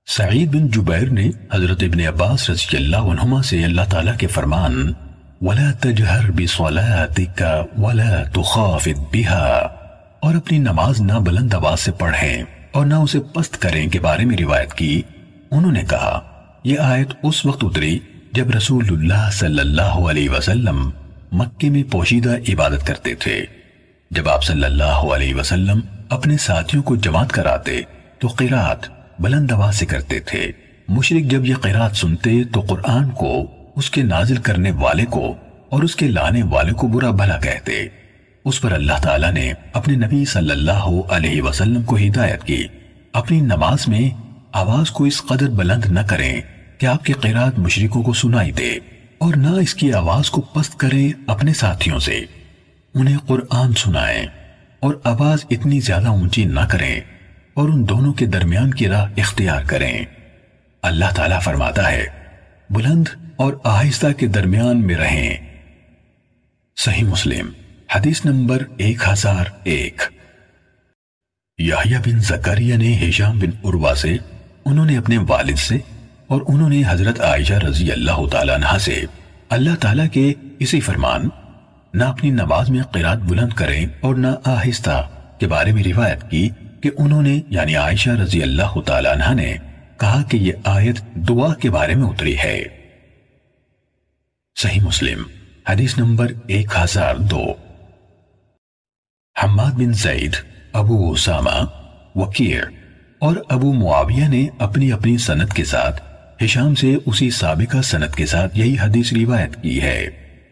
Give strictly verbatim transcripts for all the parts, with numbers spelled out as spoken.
سعید بن جبیر نے حضرت ابن عباس رضی اللہ عنہما سے اللہ تعالیٰ کے فرمان وَلَا تَجْهَرْ بِصَلَاتِكَ وَلَا تُخَافِتْ بِهَا اور اپنی نماز نہ بلند آواز سے پڑھیں اور نہ اسے پست کریں کے بارے میں روایت کی۔ انہوں نے کہا یہ آیت اس وقت اتری جب رسول اللہ صلی اللہ علیہ وسلم مکے میں پوشیدہ عبادت کرتے تھے۔ جب آپ صلی اللہ علیہ وسلم اپنے ساتھیوں کو جماعت کراتے تو قرات بلند آواز سے کرتے تھے۔ مشرک جب یہ قرات سنتے تو قرآن کو، اس کے نازل کرنے والے کو اور اس کے لانے والے کو برا بھلا کہتے۔ اس پر اللہ تعالیٰ نے اپنے نبی صلی اللہ علیہ وسلم کو ہدایت کی اپنی نماز میں آواز کو اس قدر بلند نہ کریں کہ آپ کی قرات مشرکوں کو سنائی دے، اور نہ اس کی آواز کو پست کریں اپنے ساتھیوں سے۔ انہیں قرآن سنائیں اور آواز اتنی زیادہ اونچی نہ کریں اور ان دونوں کے درمیان کی راہ اختیار کریں۔ اللہ تعالیٰ فرماتا ہے بلند اور آہستہ کے درمیان میں رہیں۔ صحیح مسلم حدیث نمبر ایک ہزار ایک۔ یحییٰ بن زکریا نے ہشام بن عروہ سے، انہوں نے اپنے والد سے، اور انہوں نے حضرت عائشہ رضی اللہ تعالیٰ عنہا سے اللہ تعالیٰ کے اسی فرمان نہ اپنی نماز میں قرات بلند کریں اور نہ آہستہ کے بارے میں روایت کی کہ انہوں نے یعنی عائشہ رضی اللہ تعالیٰ عنہا نے کہا کہ یہ آیت دعا کے بارے میں اتری ہے۔ صحیح مسلم حدیث نمبر ایک ہزار دو۔ حماد بن زید، ابو اسامہ، وکیع اور ابو معاویہ نے اپنی اپنی سند کے ساتھ ہشام سے اسی سابقہ سند کے ساتھ یہی حدیث روایت کی ہے۔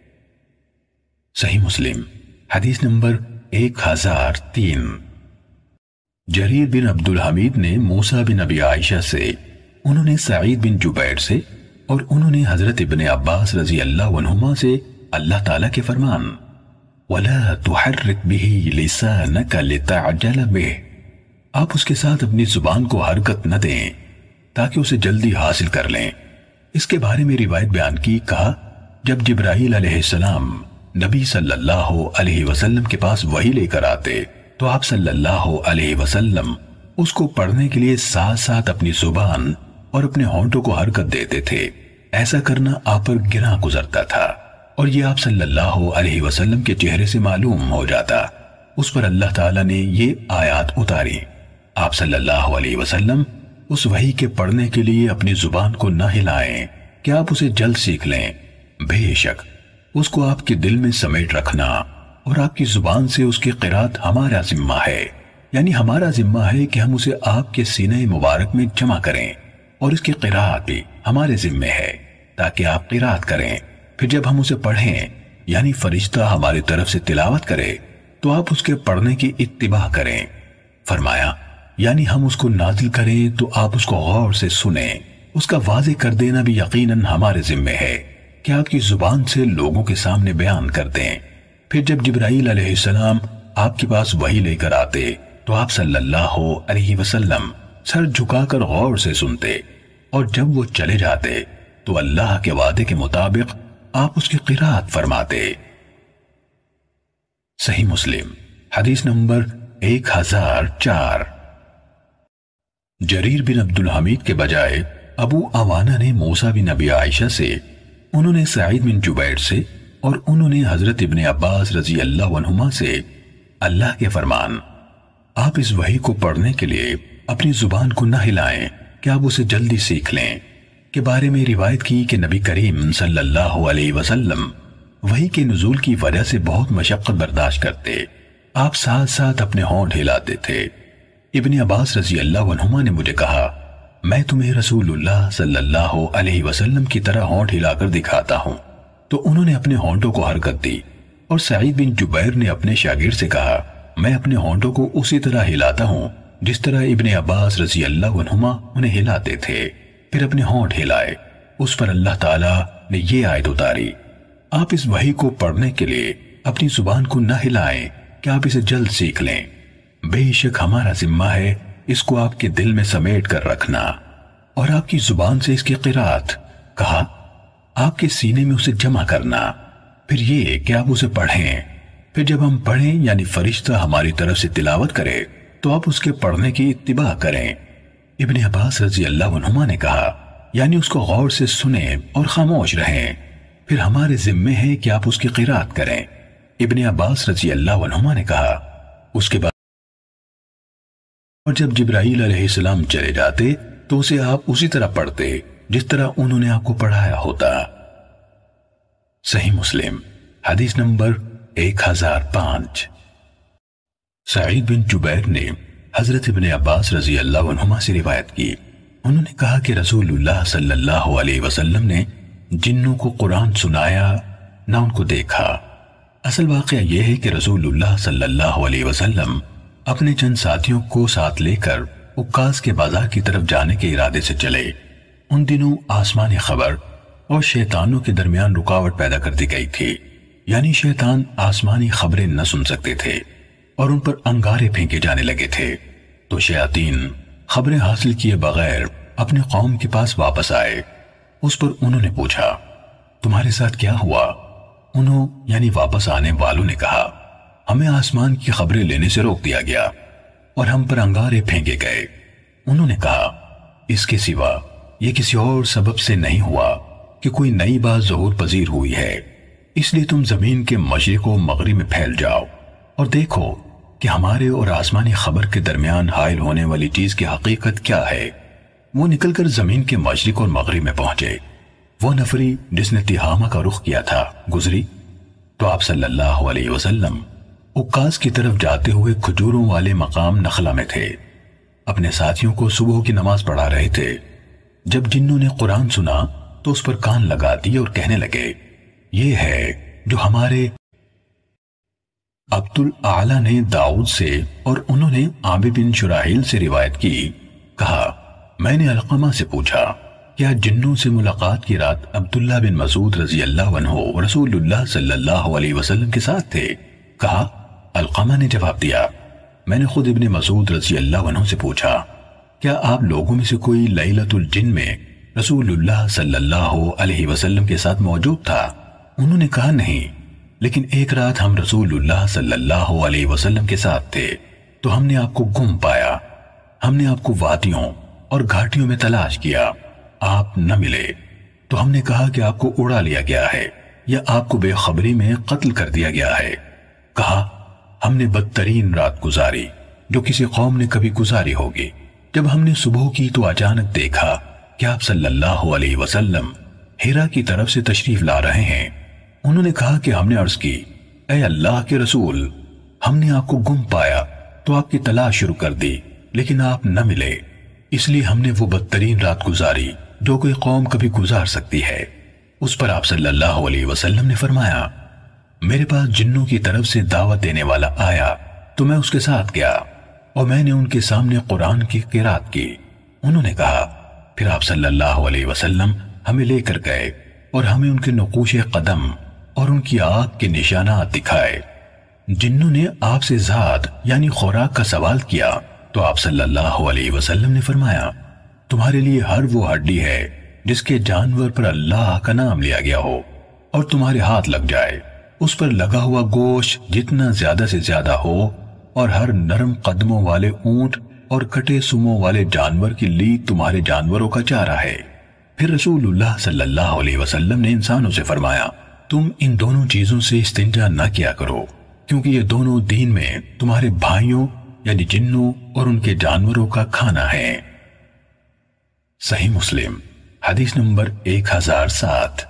صحیح مسلم حدیث نمبر ایک ہزار تین۔ جریر بن عبد الحمید نے موسیٰ بن ابی عائشہ سے، انہوں نے سعید بن جبیر سے، اور انہوں نے حضرت ابن عباس رضی اللہ عنہما سے اللہ تعالیٰ کے فرمان وَلَا تُحَرِّكْ بِهِ لِسَانَكَ لِتَعْجَلَ بِهِ آپ اس کے ساتھ اپنی زبان کو حرکت نہ دیں تاکہ اسے جلدی حاصل کر لیں۔ اس کے بارے میں روایت بیان کی، کہا جب جبرائیل علیہ السلام نبی صلی اللہ علیہ وسلم کے پاس وحی لے کر آتے تو آپ صلی اللہ علیہ وسلم اس کو پڑھنے کے لیے ساتھ ساتھ اپنی زبان اور اپنے ہونٹوں کو حرکت دیتے تھے۔ ایسا کرنا آپ پر گراں گزرتا تھا اور یہ آپ صلی اللہ علیہ وسلم کے چہرے سے معلوم ہو جاتا۔ اس پر اللہ تعالیٰ نے یہ آیات اتاری۔ آپ صلی اللہ علیہ وسلم اس وحی کے پڑھنے کے لیے اپنی زبان کو نہ ہلائیں کہ آپ اسے جلد سیکھ لیں، بے شک اس کو آپ کے دل میں سمیٹ رکھنا اور آپ کی زبان سے اس کی قرات ہمارا ذمہ ہے، یعنی ہمارا ذمہ ہے کہ ہم اسے آپ کے سینے مبارک میں جمع کریں، اور اس کی قرات بھی ہمارے ذمہ ہے تاکہ آپ قرات کریں۔ پھر جب ہم اسے پڑھیں یعنی فرشتہ ہماری طرف سے تلاوت کرے تو آپ اس کے پڑھنے کی اتباع کریں۔ فرمایا یعنی ہم اس کو نازل کریں تو آپ اس کو غور سے سنیں۔ اس کا واضح کر دینا بھی یقیناً ہمارے ذمہ ہے کہ آپ کی زبان سے لوگوں کے سامنے بیان کر دیں۔ پھر جب جبرائیل علیہ السلام آپ کے پاس وحی لے کر آتے تو آپ صلی اللہ علیہ وسلم سر جھکا کر غور سے سنتے، اور جب وہ چلے جاتے تو اللہ کے وعدے کے مطابق آپ اس کی قرات فرماتے۔ صحیح مسلم حدیث نمبر ایک ہزار چار۔ جریر بن عبد الحمید کے بجائے ابو عوانہ نے موسیٰ بن ابی عائشہ سے، انہوں نے سعید بن جبیر سے، اور انہوں نے حضرت ابن عباس رضی اللہ عنہما سے اللہ کے فرمان آپ اس وحی کو پڑھنے کے لیے اپنی زبان کو نہ ہلائیں کہ آپ اسے جلدی سیکھ لیں کے بارے میں روایت کی کہ نبی کریم صلی اللہ علیہ وسلم وحی کے نزول کی وجہ سے بہت مشقت برداشت کرتے، آپ ساتھ ساتھ اپنے ہونٹ ہلاتے تھے۔ ابن عباس رضی اللہ عنہما نے مجھے کہا میں تمہیں رسول اللہ صلی اللہ علیہ وسلم کی طرح ہونٹ ہلا کر دکھاتا ہوں، تو انہوں نے اپنے ہونٹوں کو حرکت دی، اور سعید بن جبیر نے اپنے شاگرد سے کہا میں اپنے ہونٹوں کو اسی طرح ہلاتا ہوں جس طرح ابن عباس رضی اللہ عنہما انہیں ہلاتے تھے۔ پھر اپنے ہونٹ ہلائے۔ اس پر اللہ تعالیٰ نے یہ آیت اتاری آپ اس وحی کو پڑھنے کے لیے اپنی زبان کو نہ ہلائیں کہ آپ اسے جلد سیکھ لیں، بے شک ہمارا ذمہ ہے اس کو آپ کے دل میں سمیٹ کر رکھنا اور آپ کی زبان سے اس کی قرات، کہا آپ کے سینے میں اسے جمع کرنا، پھر یہ کہ آپ اسے پڑھیں۔ پھر جب ہم پڑھیں یعنی فرشتہ ہماری طرف سے تلاوت کرے تو آپ اس کے پڑھنے کی اتباع کریں۔ ابن عباس رضی اللہ عنہما نے کہا یعنی اس کو غور سے سنیں اور خاموش رہیں، پھر ہمارے ذمے ہے کہ آپ اس کی قرات کریں۔ ابن عباس رضی اللہ عنہما نے کہا اس کے بعد اور جب جبرائیل علیہ السلام چلے جاتے تو اسے آپ اسی طرح پڑھتے جس طرح انہوں نے آپ کو پڑھایا ہوتا۔ صحیح مسلم حدیث نمبر ایک ہزار پانچ۔ سعید بن جبیر نے حضرت ابن عباس رضی اللہ عنہما سے روایت کی، انہوں نے کہا کہ رسول اللہ صلی اللہ علیہ وسلم نے جنوں کو قرآن سنایا نہ ان کو دیکھا۔ اصل واقعہ یہ ہے کہ رسول اللہ صلی اللہ علیہ وسلم اپنے چند ساتھیوں کو ساتھ لے کر عکاظ کے بازار کی طرف جانے کے ارادے سے چلے۔ ان دنوں آسمانی خبر اور شیطانوں کے درمیان رکاوٹ پیدا کر دی گئی تھی، یعنی شیطان آسمانی خبریں نہ سن سکتے تھے اور ان پر انگارے پھینکے جانے لگے تھے، تو شیاطین خبریں حاصل کیے بغیر اپنے قوم کے پاس واپس آئے۔ اس پر انہوں نے پوچھا تمہارے ساتھ کیا ہوا؟ انہوں یعنی واپس آنے والوں نے کہا ہمیں آسمان کی خبریں لینے سے روک دیا گیا اور ہم پر انگارے پھینکے گئے۔ انہوں نے کہا اس کے سوا یہ کسی اور سبب سے نہیں ہوا کہ کوئی نئی بات ظہور پذیر ہوئی ہے، اس لیے تم زمین کے مشرق و مغرب میں پھیل جاؤ اور دیکھو کہ ہمارے اور آسمانی خبر کے درمیان حائل ہونے والی چیز کی حقیقت کیا ہے۔ وہ نکل کر زمین کے مشرق اور مغرب میں پہنچے۔ وہ نفری جس نے تہامہ کا رخ کیا تھا گزری تو آپ صلی اللہ علیہ وسلم عکاظ کی طرف جاتے ہوئے کھجوروں والے مقام نخلا میں تھے، اپنے ساتھیوں کو صبح کی نماز پڑھا رہے تھے۔ جب جنوں نے قرآن سنا تو اس پر کان لگا دیے اور کہنے لگے یہ ہے جو ہمارے عبد الاعلی نے داؤد سے اور انہوں نے عامر بن شراحیل سے روایت کی۔ کہا میں نے علقمہ سے پوچھا کیا جنوں سے ملاقات کی رات عبداللہ بن مسعود رضی اللہ عنہ رسول اللہ صلی اللہ علیہ وسلم کے ساتھ تھے؟ کہا علقمہ نے جواب دیا میں نے خود ابن مسعود رضی اللہ عنہ سے پوچھا کیا آپ لوگوں میں سے کوئی لیلۃ الجن میں رسول اللہ صلی اللہ علیہ وسلم کے ساتھ موجود تھا؟ انہوں نے کہا نہیں، لیکن ایک رات ہم رسول اللہ صلی اللہ علیہ وسلم کے ساتھ تھے تو ہم نے آپ کو گم پایا، ہم نے آپ کو وادیوں اور گھاٹیوں میں تلاش کیا، آپ نہ ملے تو ہم نے کہا کہ آپ کو اڑا لیا گیا ہے یا آپ کو بے خبری میں قتل کر دیا گیا ہے۔ کہا ہم نے بدترین رات گزاری جو کسی قوم نے کبھی گزاری ہوگی۔ جب ہم نے صبح کی تو اچانک دیکھا کہ آپ صلی اللہ علیہ وسلم ہیرا کی طرف سے تشریف لا رہے ہیں۔ انہوں نے کہا کہ ہم نے عرض کی اے اللہ کے رسول، ہم نے آپ کو گم پایا تو آپ کی تلاش شروع کر دی لیکن آپ نہ ملے، اس لیے ہم نے وہ بدترین رات گزاری جو کوئی قوم کبھی گزار سکتی ہے۔ اس پر آپ صلی اللہ علیہ وسلم نے فرمایا میرے پاس جنوں کی طرف سے دعوت دینے والا آیا تو میں اس کے ساتھ گیا اور میں نے ان کے سامنے قرآن کی قرات کی۔ انہوں نے کہا پھر آپ صلی اللہ علیہ وسلم ہمیں لے کر گئے اور ہمیں ان کے نقوش قدم اور ان کی آنکھ کے نشانات دکھائے۔ جنوں نے آپ سے ذات یعنی خوراک کا سوال کیا تو آپ صلی اللہ علیہ وسلم نے فرمایا تمہارے لیے ہر وہ ہڈی ہے جس کے جانور پر اللہ کا نام لیا گیا ہو اور تمہارے ہاتھ لگ جائے، اس پر لگا ہوا گوشت جتنا زیادہ سے زیادہ ہو، اور ہر نرم قدموں والے اونٹ اور کٹے سموں والے جانور کی لید تمہارے جانوروں کا چارہ ہے۔ پھر رسول اللہ صلی اللہ علیہ وسلم نے انسانوں سے فرمایا تم ان دونوں چیزوں سے استنجا نہ کیا کرو کیونکہ یہ دونوں دین میں تمہارے بھائیوں یعنی جنوں اور ان کے جانوروں کا کھانا ہے۔ صحیح مسلم حدیث نمبر ایک ہزار سات۔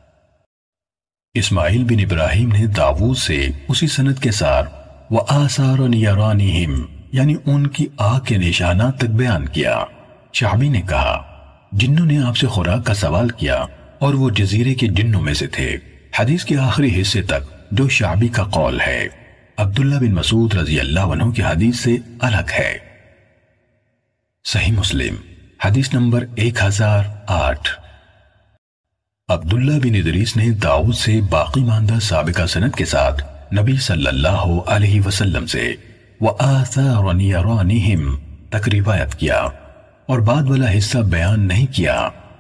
اسماعیل بن ابراہیم نے داؤد سے اسی سند کے ساتھ وَآثَارًا يَرَانِهِمْ یعنی ان کی آنکھ کے نشانات تک بیان کیا۔ شعبی نے کہا جنوں نے آپ سے خوراک کا سوال کیا اور وہ جزیرے کے جنوں میں سے تھے۔ حدیث کے آخری حصے تک جو شعبی کا قول ہے عبداللہ بن مسعود رضی اللہ عنہ کی حدیث سے الگ ہے۔ صحیح مسلم حدیث نمبر ایک ہزار آٹھ۔ عبداللہ بن ادریس نے داؤد سے باقی ماندہ سابقہ سند کے ساتھ نبی صلی اللہ علیہ وسلم سے وَآثَارًا يَرَانِهِمْ تک روایت کیا اور بعد والا حصہ بیان نہیں کیا۔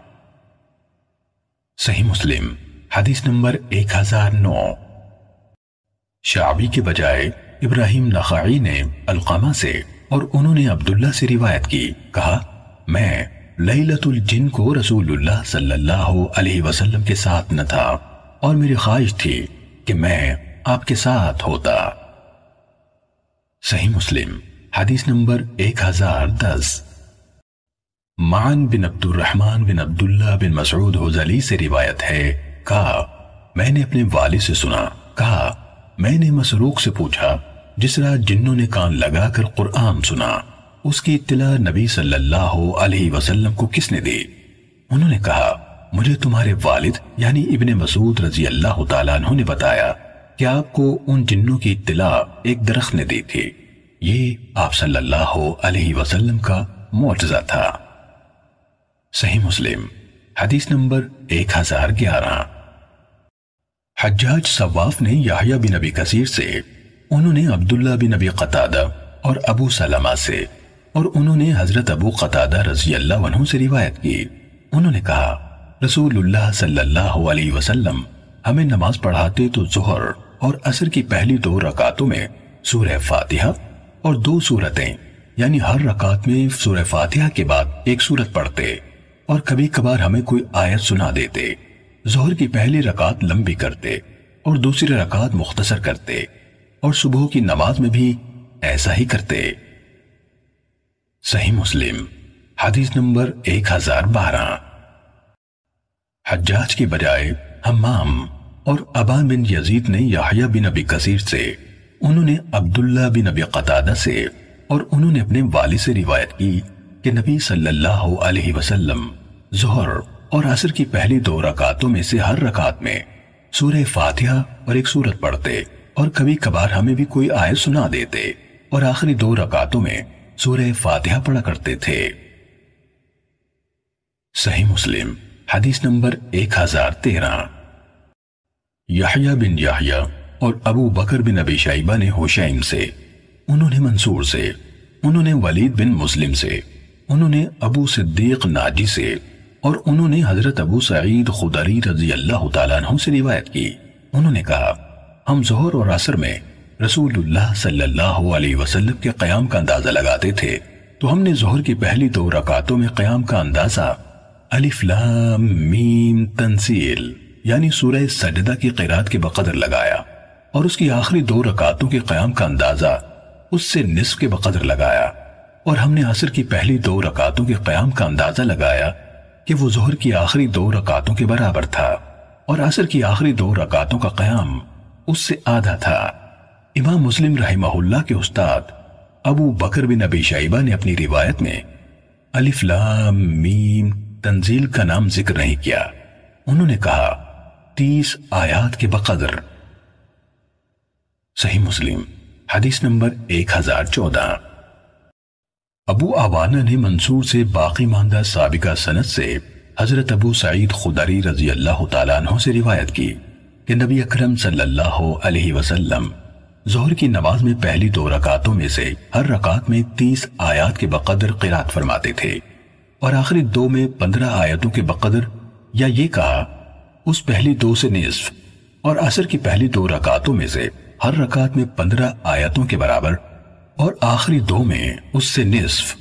صحیح مسلم حدیث نمبر ایک ہزار نو۔ شعبی کے بجائے ابراہیم نخعی نے علقمہ سے اور انہوں نے عبداللہ سے روایت کی، کہا میں لیلۃ الجن کو رسول اللہ صلی اللہ علیہ وسلم کے ساتھ نہ تھا اور میری خواہش تھی کہ میں آپ کے ساتھ ہوتا۔ صحیح مسلم حدیث نمبر ایک ہزار دس۔ معن بن عبد الرحمن بن عبداللہ بن مسعود حذلی سے روایت ہے، کہا میں نے اپنے والد سے سنا، کہا میں نے مسروق سے پوچھا جس رات جنوں نے کان لگا کر قرآن سنا، اس کی اطلاع نبی صلی اللہ علیہ وسلم کو کس نے دی؟ انہوں نے کہا مجھے تمہارے والد یعنی ابن مسعود رضی اللہ تعالیٰ عنہ نے بتایا کہ آپ کو ان جنوں کی اطلاع ایک درخت نے دی تھی۔ یہ آپ صلی اللہ علیہ وسلم کا معجزہ تھا۔ صحیح مسلم حدیث نمبر ایک ہزار گیارہ۔ حجاج صواف نے یحییٰ بن ابی کثیر سے، انہوں نے عبداللہ بن ابی قتادہ اور ابو سلمہ سے، اور انہوں نے حضرت ابو قتادہ رضی اللہ عنہ سے روایت کی۔ انہوں نے کہا رسول اللہ صلی اللہ علیہ وسلم ہمیں نماز پڑھاتے تو ظہر اور عصر کی پہلی دو رکعتوں میں سورہ فاتحہ اور دو سورتیں، یعنی ہر رکعت میں سورہ فاتحہ کے بعد ایک سورت پڑھتے، اور کبھی کبھار ہمیں کوئی آیت سنا دیتے۔ ظہر کی پہلی رکعت لمبی کرتے اور دوسری رکعت مختصر کرتے، اور صبح کی نماز میں بھی ایسا ہی کرتے۔ صحیح مسلم حدیث نمبر ایک ہزار بارہ۔ حجاج کی بجائے حمام اور ابان بن یزید نے یحییٰ بن ابی کثیر سے، انہوں نے عبداللہ بن ابی قتادہ سے، اور انہوں نے اپنے والد سے روایت کی کہ نبی صلی اللہ علیہ وسلم ظہر اور عصر کی پہلی دو رکعتوں میں سے ہر رکعت میں سورہ فاتحہ اور ایک سورت پڑھتے، اور کبھی کبھار ہمیں بھی کوئی آیت سنا دیتے، اور آخری دو رکعتوں میں سورہ فاتحہ پڑھا کرتے تھے۔ صحیح مسلم حدیث نمبر ایک ہزار تیرہ۔ یحییٰ بن یحییٰ اور ابو بکر بن ابی شیبہ نے ہوشیم سے، انہوں نے منصور سے، انہوں نے ولید بن مسلم سے، انہوں نے ابو صدیق ناجی سے، اور انہوں نے حضرت ابو سعید خدری رضی اللہ تعالیٰ عنہ سے روایت کی۔ انہوں نے کہا ہم ظہر اور عصر میں رسول اللہ صلی اللہ علیہ وسلم کے قیام کا اندازہ لگاتے تھے، تو ہم نے ظہر کی پہلی دو رکعتوں میں قیام کا اندازہ الف لام میم تنزیل یعنی سورہ سجدہ کی قرات کے بقدر لگایا، اور اس کی آخری دو رکعتوں کے قیام کا اندازہ اس سے نصف کے بقدر لگایا، اور ہم نے عصر کی پہلی دو رکعتوں کے قیام کا اندازہ لگایا کہ وہ ظہر کی آخری دو رکعتوں کے برابر تھا، اور عصر کی آخری دو رکعتوں کا قیام اس سے آدھا تھا۔ امام مسلم رحمہ اللہ کے استاد ابو بکر بن ابی شیبہ نے اپنی روایت میں الف لام میم تنزیل کا نام ذکر نہیں کیا، انہوں نے کہا تیس آیات کے بقدر۔ صحیح مسلم حدیث نمبر ایک ہزار چودہ۔ ابو عوانہ نے منصور سے باقی ماندہ سابقہ سند سے حضرت ابو سعید خدری رضی اللہ تعالیٰ عنہ سے روایت کی کہ نبی اکرم صلی اللہ علیہ وسلم ظہر کی نماز میں پہلی دو رکعتوں میں سے ہر رکعت میں تیس آیات کے بقدر قرات فرماتے تھے، اور آخری دو میں پندرہ آیتوں کے بقدر، یا یہ کہا اس پہلی دو سے نصف، اور عصر کی پہلی دو رکعتوں میں سے ہر رکعت میں پندرہ آیتوں کے برابر، اور آخری دو میں اس سے نصف۔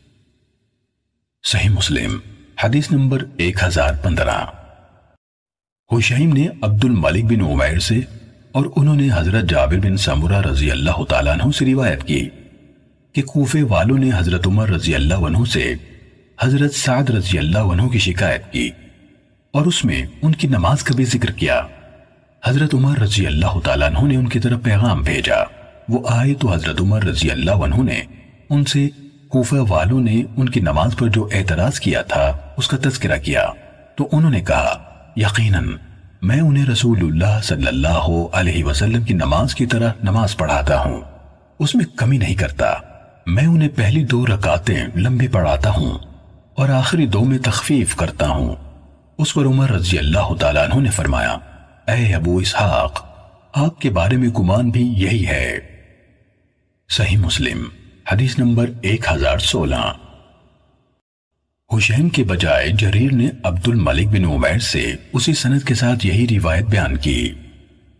صحیح مسلم حدیث نمبر ایک ہزار پندرہ۔ حشیم نے عبد الملک بن عمیر سے، اور انہوں نے حضرت جابر بن سمرہ رضی اللہ تعالیٰ عنہ سے روایت کی کہ کوفے والوں نے حضرت عمر رضی اللہ عنہ سے حضرت سعد رضی اللہ عنہ کی شکایت کی، اور اس میں ان کی نماز کا بھی ذکر کیا۔ حضرت عمر رضی اللہ تعالیٰ عنہ نے ان کی طرف پیغام بھیجا، وہ آئے تو حضرت عمر رضی اللہ عنہ نے ان سے کوفہ والوں نے ان کی نماز پر جو اعتراض کیا تھا اس کا تذکرہ کیا، تو انہوں نے کہا یقیناً میں انہیں رسول اللہ صلی اللہ علیہ وسلم کی نماز کی طرح نماز پڑھاتا ہوں، اس میں کمی نہیں کرتا، میں انہیں پہلی دو رکعتیں لمبی پڑھاتا ہوں اور آخری دو میں تخفیف کرتا ہوں۔ اس پر عمر رضی اللہ تعالیٰ عنہ نے فرمایا اے ابو اسحاق، آپ کے بارے میں گمان بھی یہی ہے۔ صحیح مسلم حدیث نمبر ایک ہزار سولہ۔ حشیم کے بجائے جریر نے عبد الملک بن عمیر سے اسی سند کے ساتھ یہی روایت بیان کی۔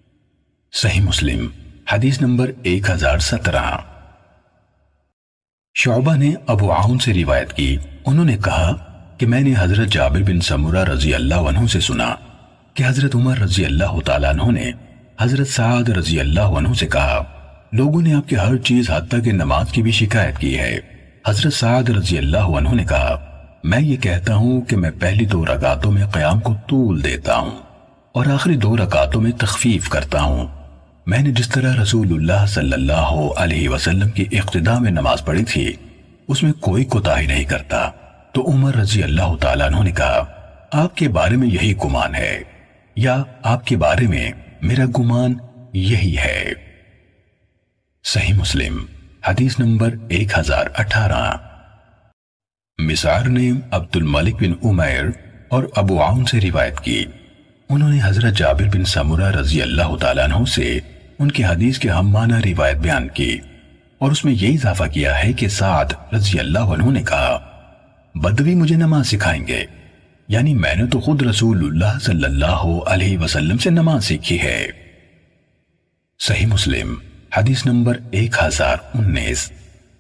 صحیح مسلم حدیث نمبر ایک ہزار سترہ۔ شعبہ نے ابو عون سے روایت کی، انہوں نے کہا کہ میں نے حضرت جابر بن سمرہ رضی اللہ عنہ سے سنا کہ حضرت عمر رضی اللہ تعالیٰ عنہ نے حضرت سعد رضی اللہ عنہ سے کہا، لوگوں نے آپ کی ہر چیز حتیٰ کہ نماز کی بھی شکایت کی ہے۔ حضرت سعد رضی اللہ عنہ نے کہا، میں یہ کہتا ہوں کہ میں پہلی دو رکعتوں میں قیام کو طول دیتا ہوں اور آخری دو رکعتوں میں تخفیف کرتا ہوں۔ میں نے جس طرح رسول اللہ صلی اللہ علیہ وسلم کی اقتداء میں نماز پڑھی تھی اس میں کوئی کوتاہی نہیں کرتا۔ تو عمر رضی اللہ تعالیٰ عنہ نے کہا، آپ کے بارے میں یہی گمان ہے یا آپ کے بارے میں میرا گمان یہی ہے۔ صحیح مسلم حدیث نمبر ایک ہزار اٹھارہ۔ مسعر نے عبد الملک بن عمیر اور ابو عون سے روایت کی، انہوں نے حضرت جابر بن سمرہ رضی اللہ تعالیٰ عنہ سے ان کی حدیث کے ہم معنی روایت بیان کی اور اس میں یہ اضافہ کیا ہے کہ سعد رضی اللہ عنہ نے کہا، بدوی مجھے نماز سکھائیں گے، یعنی میں نے تو خود رسول اللہ صلی اللہ علیہ وسلم سے نماز سیکھی ہے۔ صحیح مسلم حدیث نمبر ایک ہزار انیس۔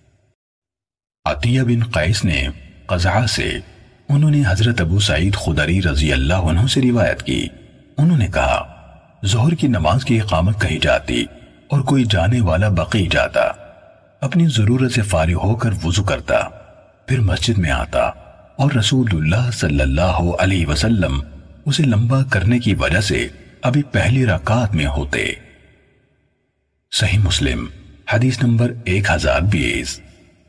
عطیہ بن قیس نے قزعہ سے، انہوں نے حضرت ابو سعید خدری رضی اللہ عنہ سے روایت کی، انہوں نے کہا، ظہر کی نماز کی اقامت کہی جاتی اور کوئی جانے والا بقی جاتا، اپنی ضرورت سے فارغ ہو کر وضو کرتا، پھر مسجد میں آتا اور رسول اللہ صلی اللہ علیہ وسلم اسے لمبا کرنے کی وجہ سے ابھی پہلی رکعت میں ہوتے۔ صحیح مسلم حدیث نمبر ایک ہزار بیس۔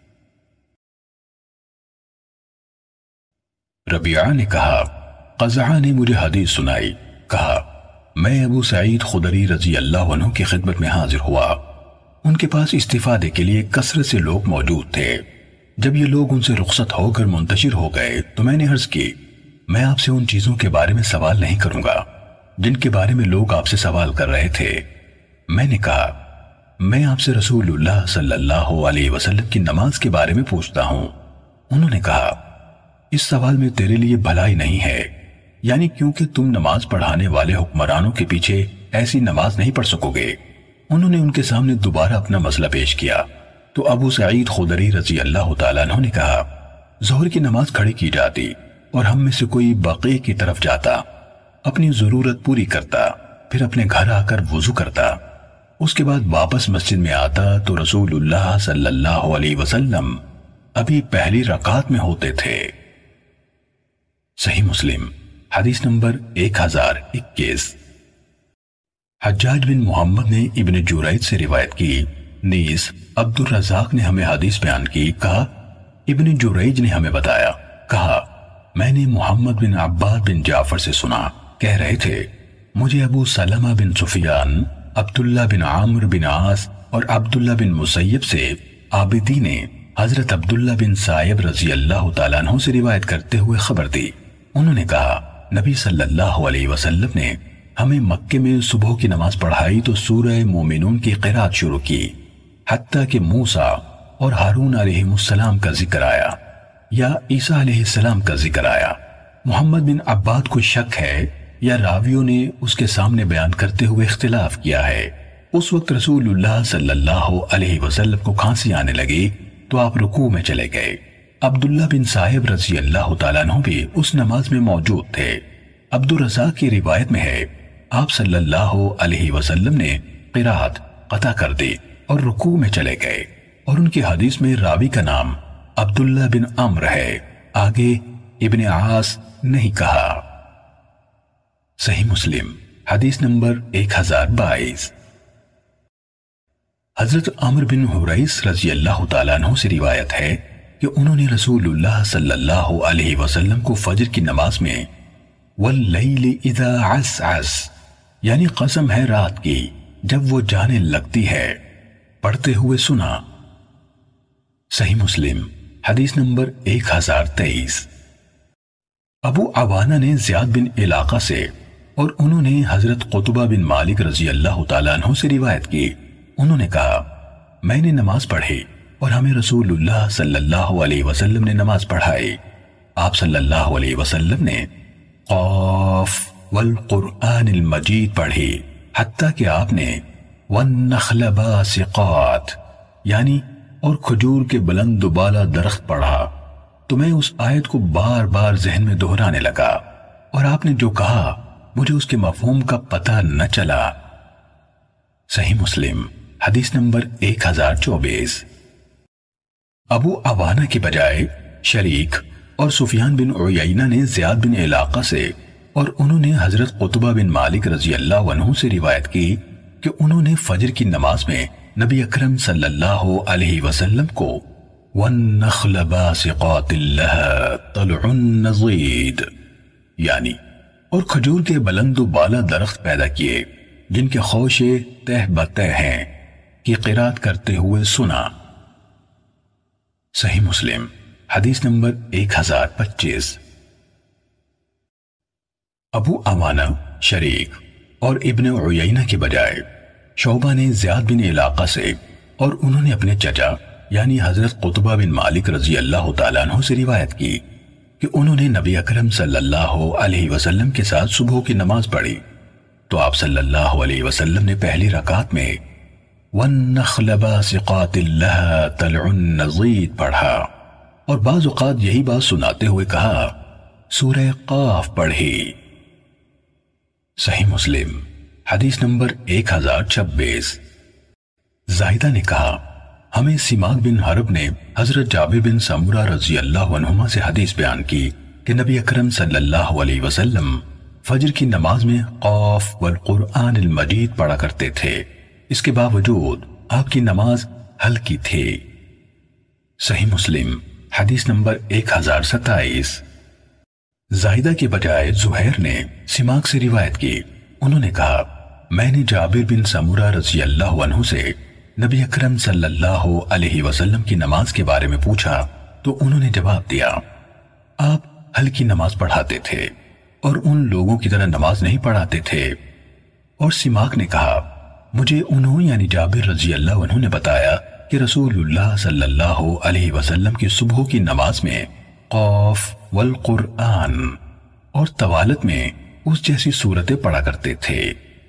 ربیعہ نے کہا، قزعہ نے مجھے حدیث سنائی، کہا، میں ابو سعید خدری رضی اللہ عنہ کی خدمت میں حاضر ہوا، ان کے پاس استفادے کے لیے کثرت سے لوگ موجود تھے۔ جب یہ لوگ ان سے رخصت ہو کر منتشر ہو گئے تو میں نے عرض کی، میں آپ سے ان چیزوں کے بارے میں سوال نہیں کروں گا جن کے بارے میں لوگ آپ سے سوال کر رہے تھے۔ میں نے کہا، میں آپ سے رسول اللہ صلی اللہ علیہ وسلم کی نماز کے بارے میں پوچھتا ہوں۔ انہوں نے کہا، اس سوال میں تیرے لیے بھلائی نہیں ہے، یعنی کیونکہ تم نماز پڑھانے والے حکمرانوں کے پیچھے ایسی نماز نہیں پڑھ سکو گے۔ انہوں نے ان کے سامنے دوبارہ اپنا مسئلہ پیش کیا تو ابو سعید خدری رضی اللہ تعالیٰ عنہ نے کہا، ظہر کی نماز کھڑی کی جاتی اور ہم میں سے کوئی بقیع کی طرف جاتا، اپنی ضرورت پوری کرتا، پھر اپنے گھر آ کر وضو کرتا، اس کے بعد واپس مسجد میں آتا تو رسول اللہ صلی اللہ علیہ وسلم ابھی پہلی رکعت میں ہوتے تھے۔ صحیح مسلم حدیث نمبر ایک ہزار اکیس۔ حجاج بن محمد نے ابن جریج سے روایت کی، نیز عبد الرزاق نے ہمیں حدیث بیان کی، کہا ابن جریج نے ہمیں بتایا، کہا میں نے محمد بن عباد بن جعفر سے سنا، کہہ رہے تھے، مجھے ابو سلمہ بن سفیان، عبداللہ بن عامر بن عاص اور عبداللہ بن مسیب سے عابدی نے حضرت عبداللہ بن سائب رضی اللہ تعالیٰ عنہ سے روایت کرتے ہوئے خبر دی۔ انہوں نے کہا، نبی صلی اللہ علیہ وسلم نے ہمیں مکے میں صبح کی نماز پڑھائی تو سورہ مومنون کی قرات شروع کی، حتیٰ کہ موسیٰ اور ہارون علیہ السلام کا ذکر آیا یا عیسیٰ علیہ السلام کا ذکر آیا۔ محمد بن عباد کو شک ہے یا راویوں نے اس کے سامنے بیان کرتے ہوئے اختلاف کیا ہے۔ اس وقت رسول اللہ صلی اللہ علیہ وسلم کو کھانسی آنے لگی تو آپ رکوع میں چلے گئے۔ عبداللہ بن صاحب رضی اللہ تعالیٰ عنہ بھی اس نماز میں موجود تھے۔ عبد الرزاق کی روایت میں ہے، آپ صلی اللہ علیہ وسلم نے قرات قطع کر دی اور رکوع میں چلے گئے، اور ان کی حدیث میں راوی کا نام عبداللہ بن عمر ہے، آگے ابن عاص نہیں کہا۔ صحیح مسلم حدیث نمبر ایک ہزار بائیس۔ حضرت عمر بن حریث رضی اللہ تعالیٰ عنہ سے روایت ہے کہ انہوں نے رسول اللہ صلی اللہ علیہ وسلم کو فجر کی نماز میں واللیل اذا عسعس، یعنی قسم ہے رات کی جب وہ جانے لگتی ہے، پڑھتے ہوئے سنا۔ صحیح مسلم حدیث نمبر ایک ہزار تیئیس۔ ابو عوانہ نے زیاد بن علاقہ سے اور انہوں نے حضرت قطبہ بن مالک رضی اللہ تعالیٰ عنہ سے روایت کی، انہوں نے کہا، میں نے نماز پڑھی اور ہمیں رسول اللہ صلی اللہ علیہ وسلم نے نماز پڑھائی۔ آپ صلی اللہ علیہ وسلم نے قاف والقرآن المجید پڑھی، حتیٰ کہ آپ نے والنخل باسقات، یعنی اور کھجور کے بلند و بالا درخت پڑھا تو میں اس آیت کو بار بار ذہن میں دہرانے لگا اور آپ نے جو کہا مجھے اس کے مفہوم کا پتہ نہ چلا۔ صحیح مسلم حدیث نمبر ایک ہزار چوبیس۔ ابو عوانہ کی بجائے شریک اور سفیان بن عیینہ نے زیاد بن علاقہ سے اور انہوں نے حضرت قطبہ بن مالک رضی اللہ عنہ سے روایت کی کہ انہوں نے فجر کی نماز میں نبی اکرم صلی اللہ علیہ وسلم کو وَالنَّخْلَ بَاسِقَاتٍ لَهَا طَلْعٌ نَضِيدٌ یعنی اور کھجور کے بلند و بالا درخت پیدا کیے جن کے خوشے تہ بتہ ہیں کی قرات کرتے ہوئے سنا۔ صحیح مسلم حدیث نمبر ایک ہزار پچیس۔ ابو عوانہ شریک اور ابن عیینہ کے بجائے شعبہ نے زیاد بن علاقہ سے اور انہوں نے اپنے چچا یعنی حضرت قطبہ بن مالک رضی اللہ تعالیٰ عنہ سے روایت کی کہ انہوں نے نبی اکرم صلی اللہ علیہ وسلم کے ساتھ صبح کی نماز پڑھی تو آپ صلی اللہ علیہ وسلم نے پہلی رکعت میں وَالنَّخْلَ بَاسِقَاتٍ لَهَا طَلْعٌ نَضِيدٌ پڑھا اور بعض اوقات یہی بات سناتے ہوئے کہا سورہ قاف پڑھی۔ صحیح مسلم حدیث نمبر ایک ہزار چھبیس۔ زاہدہ نے کہا ہمیں سماک بن حرب نے حضرت جابر بن سمورہ رضی اللہ عنہما سے حدیث بیان کی کہ نبی اکرم صلی اللہ علیہ وسلم فجر کی نماز میں قاف والقرآن المجید پڑھا کرتے تھے، اس کے باوجود آپ کی نماز ہلکی تھی۔ صحیح مسلم حدیث نمبر ایک ہزار ستائیس۔ زاہدہ کے بجائے زہیر نے سماک سے روایت کی، انہوں نے کہا میں نے جابر بن سمورہ رضی اللہ عنہ سے نبی اکرم صلی اللہ علیہ وسلم کی نماز کے بارے میں پوچھا تو انہوں نے جواب دیا آپ ہلکی نماز پڑھاتے تھے اور ان لوگوں کی طرح نماز نہیں پڑھاتے تھے۔ اور سماک نے کہا مجھے انہوں یعنی جابر رضی اللہ عنہ نے بتایا کہ رسول اللہ صلی اللہ علیہ وسلم کی صبح کی نماز میں قاف والقرآن اور طوالت میں اس جیسی صورتیں پڑھا کرتے تھے۔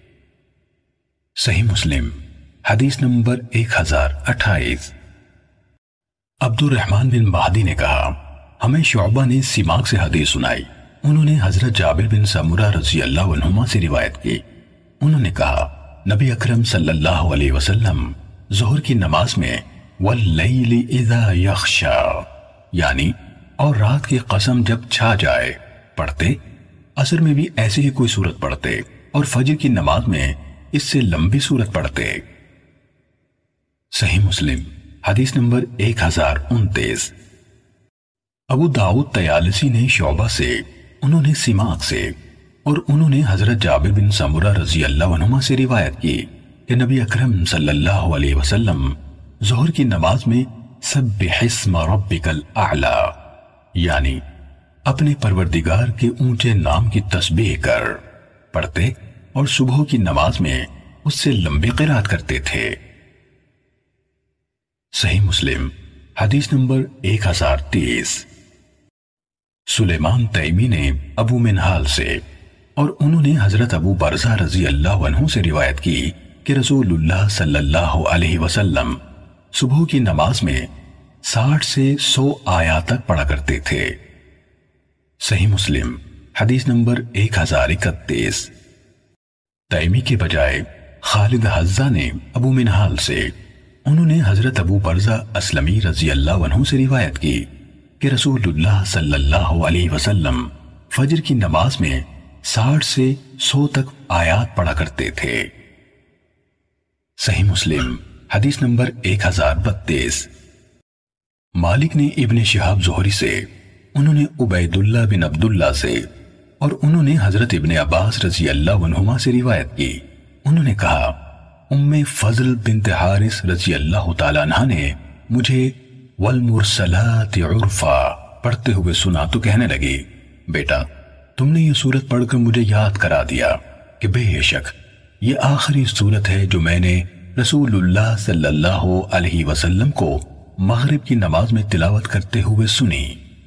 صحیح مسلم حدیث نمبر ایک ہزار اٹھائیس۔ عبد الرحمن بن مہدی نے کہا ہمیں شعبہ نے سماک سے حدیث سنائی، انہوں نے حضرت جابر بن سمورہ رضی اللہ عنہما سے روایت کی، انہوں نے کہا نبی اکرم صلی اللہ علیہ وسلم ظہر کی نماز میں واللیل اذا یخشا یعنی اور رات کی قسم جب چھا جائے پڑھتے، عصر میں بھی ایسی ہی کوئی صورت پڑھتے اور فجر کی نماز میں اس سے لمبی صورت پڑھتے۔ صحیح مسلم حدیث نمبر ایک ہزار انتیس۔ ابو داؤد طیالسی نے شعبہ سے، انہوں نے سماک سے اور انہوں نے حضرت جابر بن سمورہ رضی اللہ عنہما سے روایت کی کہ نبی اکرم صلی اللہ علیہ وسلم ظہر کی نماز میں سبح اسم ربک الاعلی یعنی اپنے پروردگار کے اونچے نام کی تسبیح کر پڑھتے اور صبح کی نماز میں اس سے لمبی قرات کرتے تھے۔ صحیح مسلم حدیث نمبر ایک ہزار تیس۔ سلیمان تیمی نے ابو منہال سے اور انہوں نے حضرت ابو برزہ رضی اللہ عنہ سے روایت کی کہ رسول اللہ صلی اللہ علیہ وسلم صبح کی نماز میں ساٹھ سے سو آیات تک پڑھا کرتے تھے۔ صحیح مسلم حدیث نمبر ایک ہزار اکتیس۔ تیمی کے بجائے خالد حزہ نے ابو منہال سے، انہوں نے حضرت ابو برزہ اسلمی رضی اللہ عنہ سے روایت کی کہ رسول اللہ صلی اللہ علیہ وسلم فجر کی نماز میں ساٹھ سے سو تک آیات پڑھا کرتے تھے۔ صحیح مسلم حدیث نمبر ایک ہزار بتیس۔ مالک نے ابن شہاب زہری سے، انہوں نے عبید اللہ بن عبداللہ سے اور انہوں نے حضرت ابن عباس رضی اللہ عنہما سے روایت کی، انہوں نے کہا ام فضل بنت حارث رضی اللہ تعالیٰ عنہ نے مجھے والمرسلات عرفا پڑھتے ہوئے سنا تو کہنے لگی بیٹا تم نے یہ سورت پڑھ کر مجھے یاد کرا دیا کہ بے شک یہ آخری سورت ہے جو میں نے رسول اللہ صلی اللہ علیہ وسلم کو مغرب کی نماز میں تلاوت کرتے ہوئے سنی۔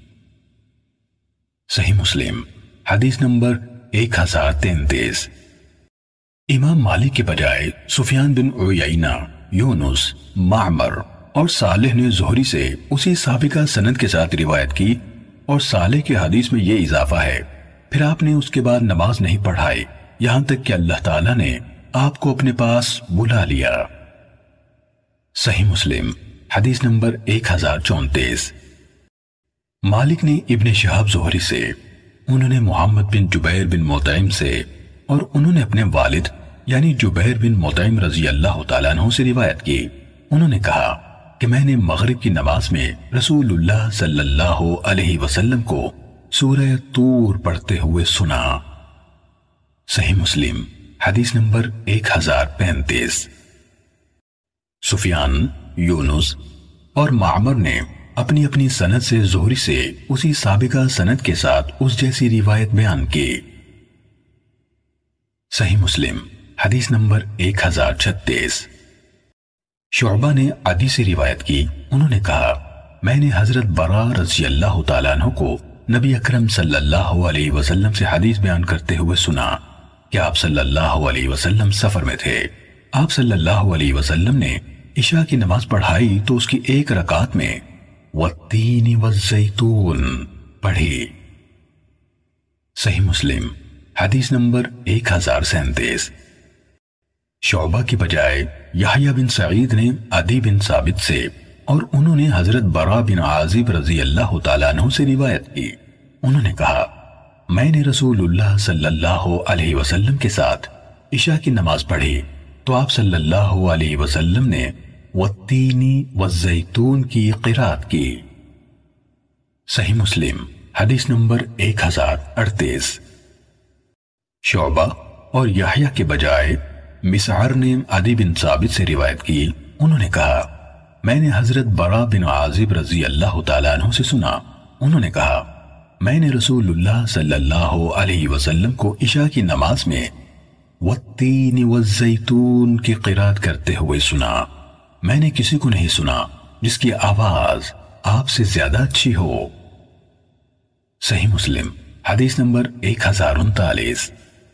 صحیح مسلم حدیث نمبر ایک ہزار تینتیس۔ امام مالک کے بجائے سفیان بن عیینہ، یونس، معمر اور صالح نے زہری سے اسی سابقہ سند کے ساتھ روایت کی، اور صالح کے حدیث میں یہ اضافہ ہے، پھر آپ نے اس کے بعد نماز نہیں پڑھائی یہاں تک کہ اللہ تعالیٰ نے آپ کو اپنے پاس بلا لیا۔ صحیح مسلم حدیث نمبر ایک ہزار چونتیس۔ مالک نے ابن شہاب زہری سے، انہوں نے محمد بن جبیر بن مطعم سے، اور انہوں نے اپنے والد یعنی جبیر بن مطعم رضی اللہ تعالیٰ عنہ سے روایت کی، انہوں نے کہا کہ میں نے مغرب کی نماز میں رسول اللہ صلی اللہ علیہ وسلم کو سورہ طور پڑھتے ہوئے سنا۔ صحیح مسلم حدیث نمبر ایک ہزار پینتیس۔ سفیان، یونس اور معمر نے اپنی اپنی سند سے زہری سے اسی سابقہ سند کے ساتھ اس جیسی روایت بیان کی۔ صحیح مسلم حدیث نمبر ایک ہزار چھتیس۔ شعبہ نے عدی سے روایت کی، انہوں نے کہا میں نے حضرت برا رضی اللہ تعالیٰ عنہ کو نبی اکرم صلی اللہ علیہ وسلم سے حدیث بیان کرتے ہوئے سنا کہ آپ صلی اللہ علیہ وسلم سفر میں تھے۔ آپ صلی اللہ علیہ وسلم نے عشاء کی نماز پڑھائی تو اس کی ایک رکعت میں والتین والزیتون پڑھی۔ صحیح مسلم حدیث نمبر ایک ہزار سینتیس۔ شعبہ کی بجائے یحییٰ بن سعید نے عدی بن ثابت سے، اور انہوں نے حضرت برا بن عازب رضی اللہ تعالیٰ عنہ سے روایت کی، انہوں نے کہا میں نے رسول اللہ صلی اللہ علیہ وسلم کے ساتھ عشاء کی نماز پڑھی تو آپ صلی اللہ علیہ وسلم نے والتین والزیتون کی قرات کی۔ صحیح مسلم حدیث نمبر ایک ہزار اڑتیس۔ شعبہ اور یحییٰ کے بجائے مسعر نے عدی بن ثابت سے روایت کی، انہوں نے کہا میں نے حضرت برا بن عازب رضی اللہ تعالیٰ عنہ سے سنا، انہوں نے کہا میں نے رسول اللہ صلی اللہ علیہ وسلم کو عشاء کی نماز میں والتین والزیتون کی قرات کرتے ہوئے سنا، میں نے کسی کو نہیں سنا جس کی آواز آپ سے زیادہ اچھی ہو۔ صحیح مسلم حدیث نمبر ایک ہزار انتالیس۔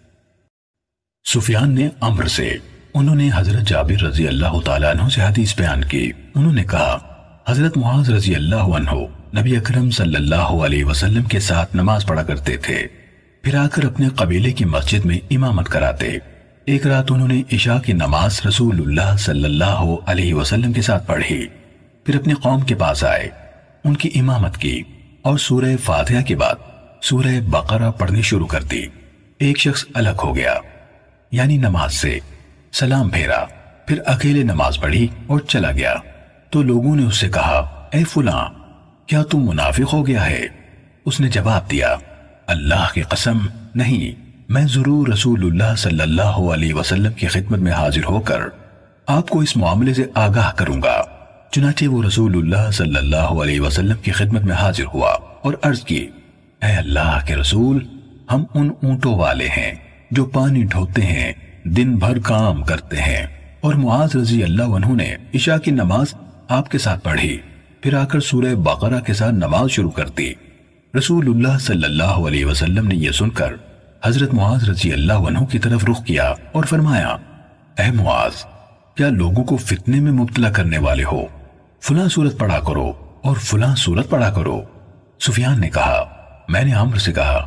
سفیان نے عمر سے، انہوں نے حضرت جابر رضی اللہ تعالیٰ عنہ سے حدیث بیان کی، انہوں نے کہا حضرت معاذ رضی اللہ عنہ نبی اکرم صلی اللہ علیہ وسلم کے ساتھ نماز پڑھا کرتے تھے، پھر آ کر اپنے قبیلے کی مسجد میں امامت کراتے۔ ایک رات انہوں نے عشاء کی نماز رسول اللہ صلی اللہ علیہ وسلم کے ساتھ پڑھی، پھر اپنے قوم کے پاس آئے، ان کی امامت کی، اور سورہ فاتحہ کے بعد سورہ بقرہ پڑھنی شروع کر دی۔ ایک شخص الگ ہو گیا، یعنی نماز سے سلام پھیرا، پھر اکیلے نماز پڑھی اور چلا گیا، تو لوگوں نے اس سے کہا اے فلاں کیا تم منافق ہو گیا ہے؟ اس نے جواب دیا اللہ کی قسم نہیں، میں ضرور رسول اللہ صلی اللہ علیہ وسلم کی خدمت میں حاضر ہو کر آپ کو اس معاملے سے آگاہ کروں گا۔ چنانچہ وہ رسول اللہ صلی اللہ علیہ وسلم کی خدمت میں حاضر ہوا اور عرض کی اے اللہ کے رسول، ہم ان اونٹوں والے ہیں جو پانی ڈھوتے ہیں، دن بھر کام کرتے ہیں، اور معاذ رضی اللہ عنہ نے عشاء کی نماز آپ کے ساتھ پڑھی، پھر آ کر سورہ بقرہ کے ساتھ نماز شروع کر دی۔ رسول اللہ صلی اللہ علیہ وسلم نے یہ سن کر حضرت معاذ رضی اللہ عنہ کی طرف رخ کیا اور فرمایا اے معاذ، کیا لوگوں کو فتنے میں مبتلا کرنے والے ہو؟ فلاں سورت پڑھا کرو اور فلاں سورت پڑھا کرو۔ سفیان نے کہا میں نے عمرو سے کہا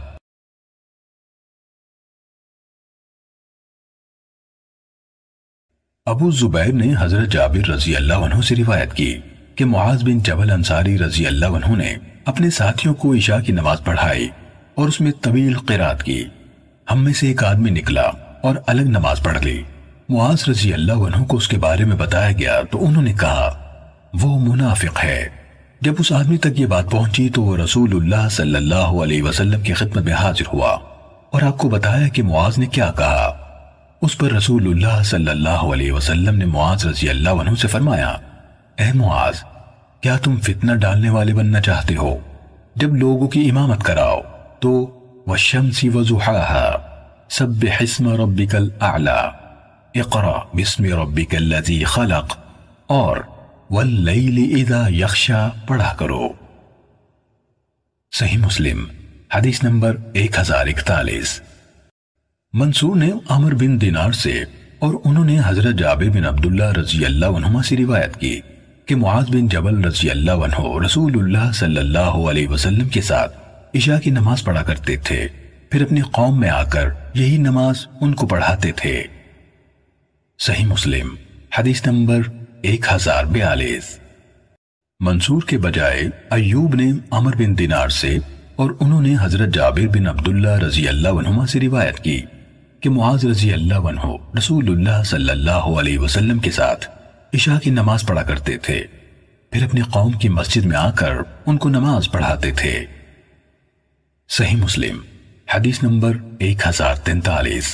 ابو زبیر نے حضرت جابر رضی اللہ عنہ سے روایت کی کہ معاذ بن جبل انصاری رضی اللہ عنہ نے اپنے ساتھیوں کو عشاء کی نماز پڑھائی اور اس میں طویل قرات کی۔ ہم میں سے ایک آدمی نکلا اور الگ نماز پڑھ لی۔ معاذ رضی اللہ عنہ کو اس کے بارے میں بتایا گیا تو انہوں نے کہا وہ منافق ہے۔ جب اس آدمی تک یہ بات پہنچی تو وہ رسول اللہ صلی اللہ علیہ وسلم کی خدمت میں حاضر ہوا اور آپ کو بتایا کہ معاذ نے کیا کہا۔ اس پر رسول اللہ صلی اللہ علیہ وسلم نے معاذ رضی اللہ عنہ سے فرمایا اے معاذ، کیا تم فتنہ ڈالنے والے بننا چاہتے ہو؟ جب لوگوں کی امامت کراؤ تو والشمس وضحاها سبح اسم ربک الاعلی اقرأ باسم ربک الذی خلق اور واللیل اذا یغشی پڑھا کرو۔ صحیح مسلم حدیث نمبر ایک ہزار اکتالیس۔ منصور نے عمر بن دینار سے اور انہوں نے حضرت جابر بن عبداللہ رضی اللہ عنہما سے روایت کی کہ معاذ بن جبل رضی اللہ عنہ رسول اللہ صلی اللہ علیہ وسلم کے ساتھ عشاء کی نماز پڑھا کرتے تھے، پھر اپنی قوم میں آ کر یہی نماز ان کو پڑھاتے تھے۔ صحیح مسلم حدیث نمبر ایک ہزار بیالیس۔ منصور کے بجائے ایوب نے عمر بن دینار سے اور انہوں نے حضرت جابر بن عبداللہ رضی اللہ عنہما سے روایت کی کہ معاذ رضی اللہ عنہ رسول اللہ صلی اللہ علیہ وسلم کے ساتھ عشاء کی نماز پڑھا کرتے تھے، پھر اپنی قوم کی مسجد میں آ کر ان کو نماز پڑھاتے تھے۔ صحیح مسلم حدیث نمبر ایک ہزار تینتالیس۔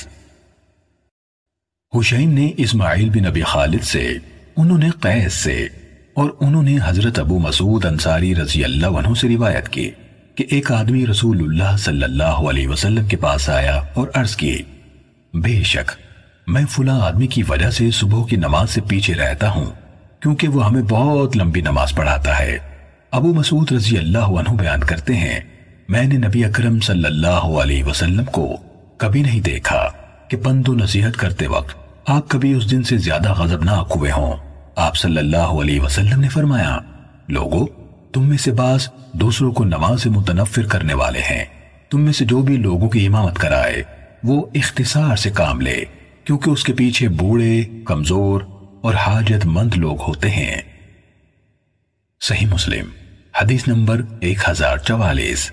حسین نے اسماعیل بن ابی خالد سے، انہوں نے قیس سے اور انہوں نے حضرت ابو مسعود انصاری رضی اللہ عنہ سے روایت کی کہ ایک آدمی رسول اللہ صلی اللہ علیہ وسلم کے پاس آیا اور عرض کی، بے شک میں فلاں آدمی کی وجہ سے صبح کی نماز سے پیچھے رہتا ہوں کیونکہ وہ ہمیں بہت لمبی نماز پڑھاتا ہے۔ ابو مسعود رضی اللہ عنہ بیان کرتے ہیں، میں نے نبی اکرم صلی اللہ علیہ وسلم کو کبھی نہیں دیکھا کہ پند و نصیحت کرتے وقت آپ کبھی اس دن سے زیادہ غضبناک ہوئے ہوں۔ آپ صلی اللہ علیہ وسلم نے فرمایا، لوگو تم میں سے بعض دوسروں کو نماز سے متنفر کرنے والے ہیں، تم میں سے جو بھی لوگوں کی امامت کرائے وہ اختصار سے کام لے، کیونکہ اس کے پیچھے بوڑھے، کمزور اور حاجت مند لوگ ہوتے ہیں۔ صحیح مسلم حدیث نمبر ایک ہزار چوالیس۔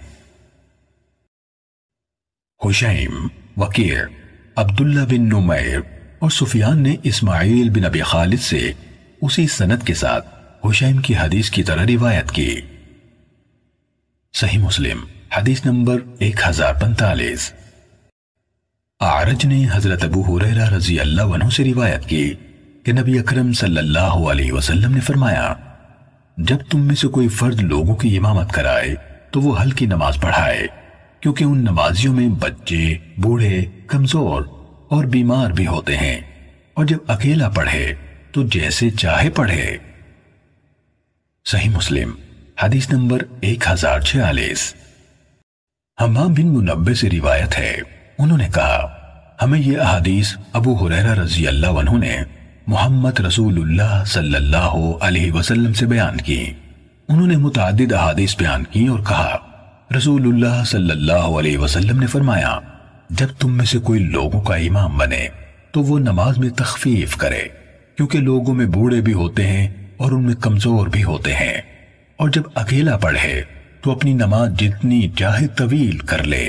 حشیم، وکیع، عبداللہ بن نمیر اور سفیان نے اسماعیل بن ابی خالد سے اسی سند کے ساتھ حشیم کی حدیث کی طرح روایت کی۔ صحیح مسلم حدیث نمبر ایک ہزار پینتالیس۔ اعرج نے حضرت ابو ہریرہ رضی اللہ عنہ سے روایت کی کہ نبی اکرم صلی اللہ علیہ وسلم نے فرمایا، جب تم میں سے کوئی فرد لوگوں کی امامت کرائے تو وہ ہلکی نماز پڑھائے، کیونکہ ان نمازیوں میں بچے، بوڑھے، کمزور اور بیمار بھی ہوتے ہیں، اور جب اکیلا پڑھے تو جیسے چاہے پڑھے۔ صحیح مسلم حدیث نمبر ایک ہزار چھیالیس۔ حمام بن منبہ سے روایت ہے، انہوں نے کہا، ہمیں یہ احادیث ابو ہریرہ رضی اللہ عنہ نے محمد رسول اللہ صلی اللہ علیہ وسلم سے بیان کی۔ انہوں نے متعدد احادیث بیان کی اور کہا، رسول اللہ صلی اللہ علیہ وسلم نے فرمایا، جب تم میں سے کوئی لوگوں کا امام بنے تو وہ نماز میں تخفیف کرے، کیونکہ لوگوں میں بوڑھے بھی ہوتے ہیں اور ان میں کمزور بھی ہوتے ہیں، اور جب اکیلا پڑھے تو اپنی نماز جتنی چاہے طویل کر لے۔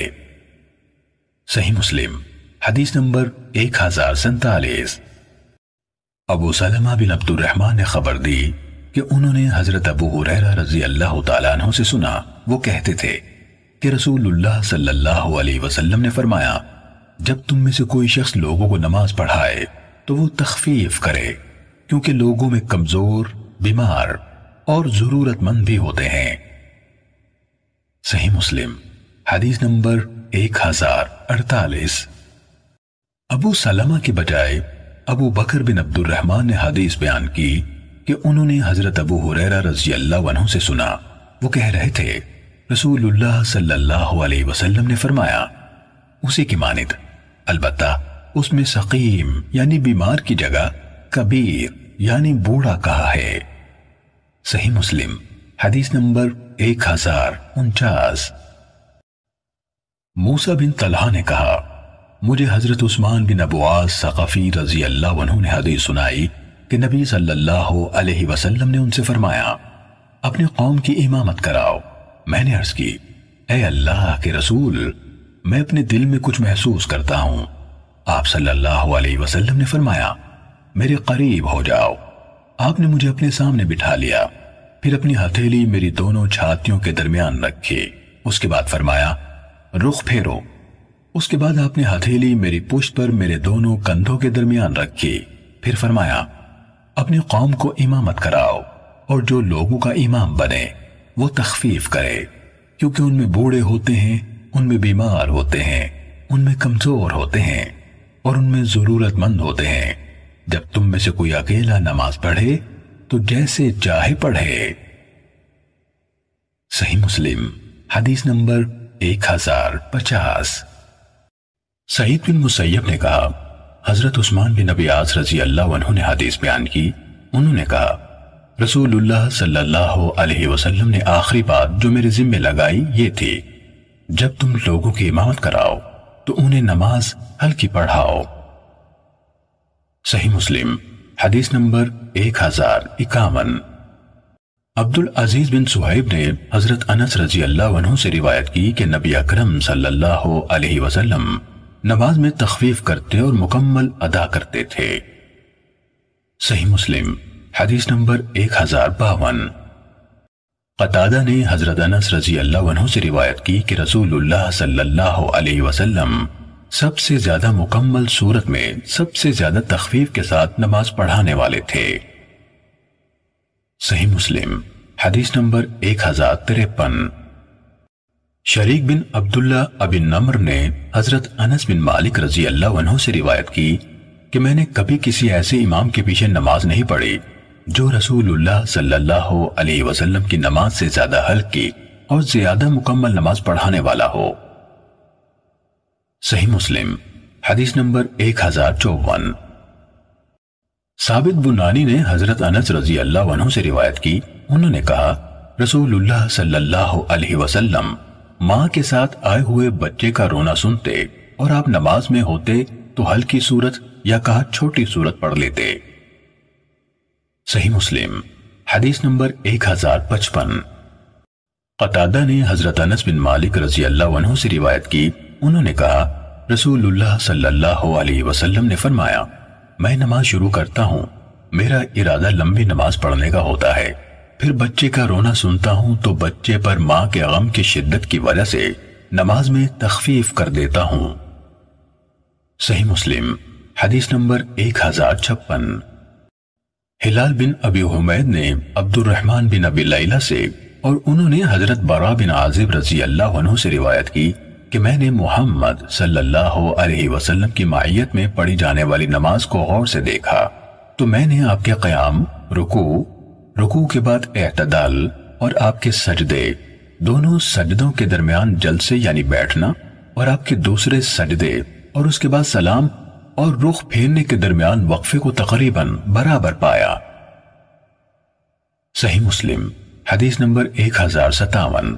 صحیح مسلم حدیث نمبر ایک ہزار سینتالیس۔ ابو سلمہ بن عبد الرحمن نے خبر دی کہ انہوں نے حضرت ابو ہریرہ رضی اللہ تعالیٰ عنہ سے سنا، وہ کہتے تھے کہ رسول اللہ صلی اللہ علیہ وسلم نے فرمایا، جب تم میں سے کوئی شخص لوگوں کو نماز پڑھائے تو وہ تخفیف کرے، کیونکہ لوگوں میں کمزور، بیمار اور ضرورت مند بھی ہوتے ہیں۔ صحیح مسلم حدیث نمبر ایک ہزار اڑتالیس۔ ابو سلمہ کے بجائے ابو بکر بن عبد الرحمن نے حدیث بیان کی کہ انہوں نے حضرت ابو ہریرہ رضی اللہ عنہ سے سنا، وہ کہہ رہے تھے، رسول اللہ صلی اللہ علیہ وسلم نے فرمایا، اسی کی مانند، البتہ اس میں سقیم یعنی بیمار کی جگہ کبیر یعنی بوڑھا کہا ہے۔ صحیح مسلم حدیث نمبر ایک ہزار انچاس۔ موسیٰ بن طلحہ نے کہا، مجھے حضرت عثمان بن ابو عاص ثقفی رضی اللہ عنہ نے حدیث سنائی کہ نبی صلی اللہ علیہ وسلم نے ان سے فرمایا، اپنی قوم کی امامت کراؤ۔ میں نے عرض کی، اے اللہ کے رسول، میں اپنے دل میں کچھ محسوس کرتا ہوں۔ آپ صلی اللہ علیہ وسلم نے فرمایا، میرے قریب ہو جاؤ۔ آپ نے مجھے اپنے سامنے بٹھا لیا، پھر اپنی ہتھیلی میری دونوں چھاتیوں کے درمیان رکھی، اس کے بعد فرمایا، رخ پھیرو۔ اس کے بعد آپ نے ہتھیلی میری پشت پر میرے دونوں کندھوں کے درمیان رکھی، پھر فرمایا، اپنی قوم کو امامت کراؤ، اور جو لوگوں کا امام بنے وہ تخفیف کرے، کیونکہ ان میں بوڑھے ہوتے ہیں، ان میں بیمار ہوتے ہیں، ان میں کمزور ہوتے ہیں، اور ان میں ضرورت مند ہوتے ہیں۔ جب تم میں سے کوئی اکیلا نماز پڑھے تو جیسے چاہے پڑھے۔ صحیح مسلم حدیث نمبر ایک ہزار پچاس۔ سعید بن مسیب نے کہا، حضرت عثمان بن ابی عاص رضی اللہ عنہ نے حدیث بیان کی، انہوں نے کہا، رسول اللہ صلی اللہ علیہ وسلم نے آخری بات جو میرے ذمہ لگائی یہ تھی، جب تم لوگوں کی امامت کراؤ تو انہیں نماز ہلکی پڑھاؤ۔ صحیح مسلم حدیث نمبر ایک ہزار اکاون۔ عبدالعزیز بن صہیب نے حضرت انس رضی اللہ عنہ سے روایت کی کہ نبی اکرم صلی اللہ علیہ وسلم نماز میں تخفیف کرتے اور مکمل ادا کرتے تھے۔ صحیح مسلم حدیث نمبر ایک ہزار باون۔ قتادہ نے حضرت انس رضی اللہ عنہ سے روایت کی کہ رسول اللہ صلی اللہ علیہ وسلم سب سے زیادہ مکمل صورت میں سب سے زیادہ تخفیف کے ساتھ نماز پڑھانے والے تھے۔ صحیح مسلم حدیث نمبر ایک ہزار تریپن۔ شریک بن عبداللہ ابن نمر نے حضرت انس بن مالک رضی اللہ عنہ سے روایت کی کہ میں نے کبھی کسی ایسے امام کے پیچھے نماز نہیں پڑھی جو رسول اللہ صلی اللہ علیہ وسلم کی نماز سے زیادہ ہلکی اور زیادہ مکمل نماز پڑھانے والا ہو۔ صحیح مسلم حدیث نمبر ایک ہزار چوون۔ ثابت بنانی نے حضرت انس رضی اللہ عنہ سے روایت کی، انہوں نے کہا رسول اللہ صلی اللہ علیہ وسلم ماں کے ساتھ آئے ہوئے بچے کا رونا سنتے اور آپ نماز میں ہوتے تو ہلکی صورت یا کہا چھوٹی صورت پڑھ لیتے۔ صحیح مسلم حدیث نمبر ایک ہزار پچپن۔ قتادہ نے حضرت انس بن مالک رضی اللہ عنہ سے روایت کی، انہوں نے کہا رسول اللہ صلی اللہ علیہ وسلم نے فرمایا میں نماز شروع کرتا ہوں، میرا ارادہ لمبی نماز پڑھنے کا ہوتا ہے، پھر بچے کا رونا سنتا ہوں تو بچے پر ماں کے غم کی شدت کی وجہ سے نماز میں تخفیف کر دیتا ہوں۔ صحیح مسلم حدیث نمبر ایک ہزار چھپن۔ ہلال بن ابی حمید نے عبد الرحمن بن ابی لیلہ سے اور انہوں نے حضرت براء بن عازب رضی اللہ عنہ سے روایت کی کہ میں نے محمد صلی اللہ علیہ وسلم کی معیت میں پڑھی جانے والی نماز کو غور سے دیکھا تو میں نے آپ کے قیام، رکوع، رکوع کے بعد اعتدال اور آپ کے سجدے، دونوں سجدوں کے درمیان جلسے یعنی بیٹھنا، اور آپ کے دوسرے سجدے اور اس کے بعد سلام اور رخ پھیرنے کے درمیان وقفے کو تقریباً برابر پایا۔ صحیح مسلم حدیث نمبر ایک ہزار ستاون۔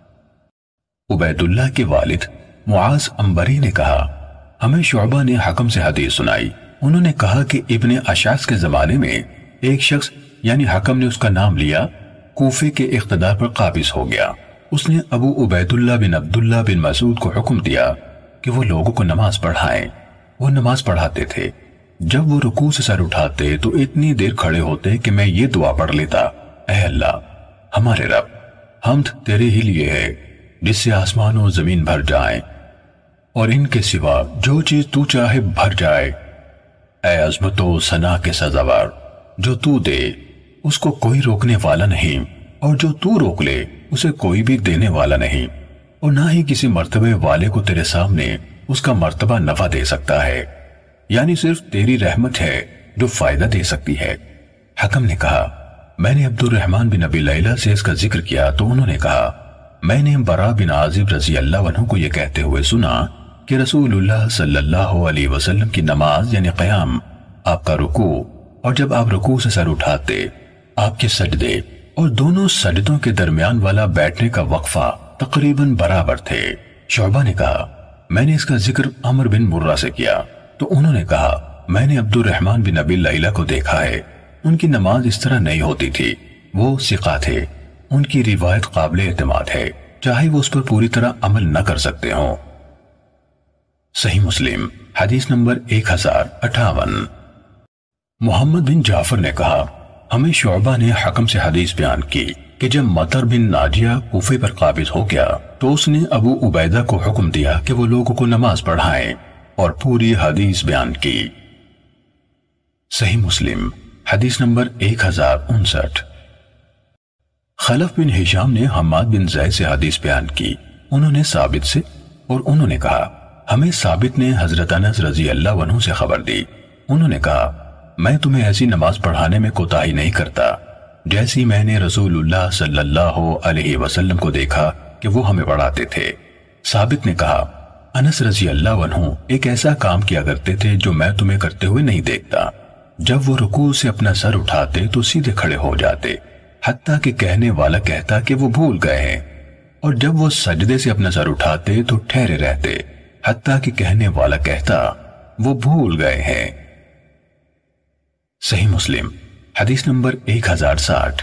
عبید اللہ کے والد معاذ عنبری نے کہا ہمیں شعبہ نے حکم سے حدیث سنائی، انہوں نے کہا کہ ابن اشعث کے زمانے میں ایک شخص یعنی حکم نے اس کا نام لیا، کوفے کے اقتدار پر قابض ہو گیا۔ اس نے ابو عبید اللہ بن عبداللہ بن مسعود کو حکم دیا کہ وہ لوگوں کو نماز پڑھائیں۔ وہ نماز پڑھاتے تھے، جب وہ رکوع سے سر اٹھاتے تو اتنی دیر کھڑے ہوتے کہ میں یہ دعا پڑھ لیتا، اے اللہ ہمارے رب، حمد تیرے ہی لیے ہے جس سے آسمان و زمین بھر جائیں اور ان کے سوا جو چیز تو چاہے بھر جائے، اے عظمت و ثنا کے سزاوار، جو تو دے اس کو کوئی روکنے والا نہیں اور جو تو روک لے اسے کوئی بھی دینے والا نہیں، اور نہ ہی کسی مرتبے والے کو تیرے سامنے اس کا مرتبہ نفع دے سکتا ہے، یعنی صرف تیری رحمت ہے جو فائدہ دے سکتی ہے۔ حکم نے کہا میں نے عبد الرحمن بن ابی لیلہ سے اس کا ذکر کیا تو انہوں نے کہا میں نے براء بن عازب رضی اللہ عنہ کو یہ کہتے ہوئے سنا کہ رسول اللہ صلی اللہ علیہ وسلم کی نماز یعنی قیام، آپ کا رکوع اور جب آپ رکوع سے سر اٹھاتے، آپ کے سجدے اور دونوں سجدوں کے درمیان والا بیٹھنے کا وقفہ تقریباً برابر تھے۔ شعبہ نے کہا میں نے اس کا ذکر عمر بن مرہ سے کیا تو انہوں نے کہا میں نے عبد الرحمن بن ابی لیلہ کو دیکھا ہے، ان کی نماز اس طرح نہیں ہوتی تھی، وہ ثقہ تھے، ان کی روایت قابل اعتماد ہے چاہے وہ اس پر پوری طرح عمل نہ کر سکتے ہوں۔ صحیح مسلم حدیث نمبر ایک ہزار اٹھاون۔ محمد بن جعفر نے کہا ہمیں شعبہ نے حکم سے حدیث بیان کی کہ جب مطر بن ناجیہ کوفے پر قابض ہو گیا تو اس نے ابو عبیدہ کو حکم دیا کہ وہ لوگوں کو نماز پڑھائیں اور پوری حدیث بیان کی۔ صحیح مسلم حدیث نمبر ایک ہزار انسٹھ۔ خلف بن ہشام نے حماد بن زید سے حدیث بیان کی، انہوں نے ثابت سے اور انہوں نے کہا ہمیں ثابت نے حضرت انس رضی اللہ عنہ سے خبر دی، انہوں نے کہا میں تمہیں ایسی نماز پڑھانے میں کوتاہی نہیں کرتا جیسی میں نے رسول اللہ صلی اللہ علیہ وسلم کو دیکھا کہ وہ ہمیں پڑھاتے تھے۔ ثابت نے کہا انس رضی اللہ عنہ ایک ایسا کام کیا کرتے تھے جو میں تمہیں کرتے ہوئے نہیں دیکھتا، جب وہ رکوع سے اپنا سر اٹھاتے تو سیدھے کھڑے ہو جاتے، حتیٰ کہ کہنے والا کہتا کہ وہ بھول گئے ہیں، اور جب وہ سجدے سے اپنا سر اٹھاتے تو ٹھہرے رہتے، حتیٰ کہ کہنے والا کہتا وہ بھول گئے ہیں۔ صحیح مسلم حدیث نمبر ایک ہزار ساٹھ۔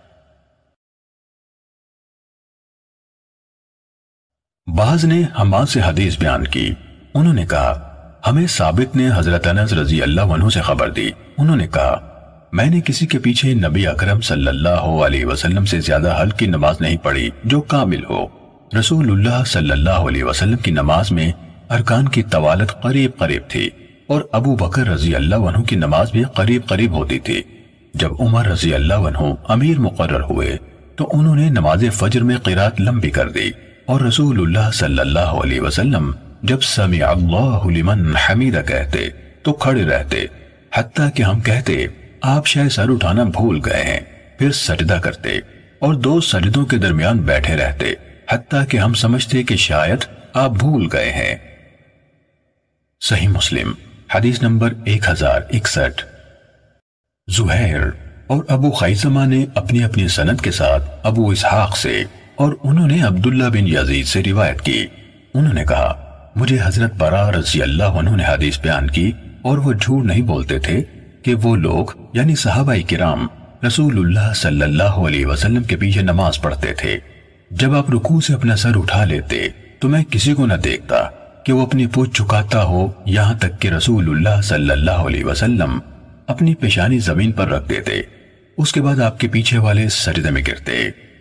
بعض نے حماد سے حدیث بیان کی، انہوں نے کہا ہمیں ثابت نے حضرت انس رضی اللہ عنہ سے خبر دی، انہوں نے کہا میں نے کسی کے پیچھے نبی اکرم صلی اللہ علیہ وسلم سے زیادہ ہلکی نماز نہیں پڑھی جو کامل ہو۔ رسول اللہ صلی اللہ علیہ وسلم کی نماز میں ارکان کی طوالت قریب قریب تھی، اور ابو بکر رضی اللہ عنہ کی نماز بھی قریب قریب ہوتی تھی۔ جب عمر رضی اللہ عنہ امیر مقرر ہوئے تو انہوں نے نماز فجر میں قرات لمبی کر دی، اور رسول اللہ صلی اللہ علیہ وسلم جب سمع اللہ لمن حمیدہ کہتے تو کھڑے رہتے، حتیٰ کہ ہم کہتے آپ شاید سر اٹھانا بھول گئے ہیں، پھر سجدہ کرتے اور دو سجدوں کے درمیان بیٹھے رہتے، حتیٰ کہ ہم سمجھتے کہ شاید آپ بھول گئے ہیں۔ صحیح مسلم حدیث نمبر ایک ہزار اکسٹھ۔ زہیر اور ابو خیثمہ نے اپنی اپنی سند کے ساتھ ابو اسحاق سے، اور انہوں نے عبداللہ بن یزید سے روایت کی، انہوں نے کہا مجھے حضرت براء رضی اللہ عنہ نے حدیث بیان کی، اور وہ جھوٹ نہیں بولتے تھے کہ وہ لوگ یعنی صحابہ کرام رسول اللہ صلی اللہ علیہ وسلم کے پیچھے نماز پڑھتے تھے، جب آپ رکوع سے اپنا سر اٹھا لیتے تو میں کسی کو نہ دیکھتا کہ وہ اپنی پوچھ جھکاتا ہو، یہاں تک کہ رسول اللہ صلی اللہ علیہ وسلم اپنی پیشانی زمین پر رکھ دیتے، اس کے بعد آپ کے پیچھے والے سجدے میں گرتے۔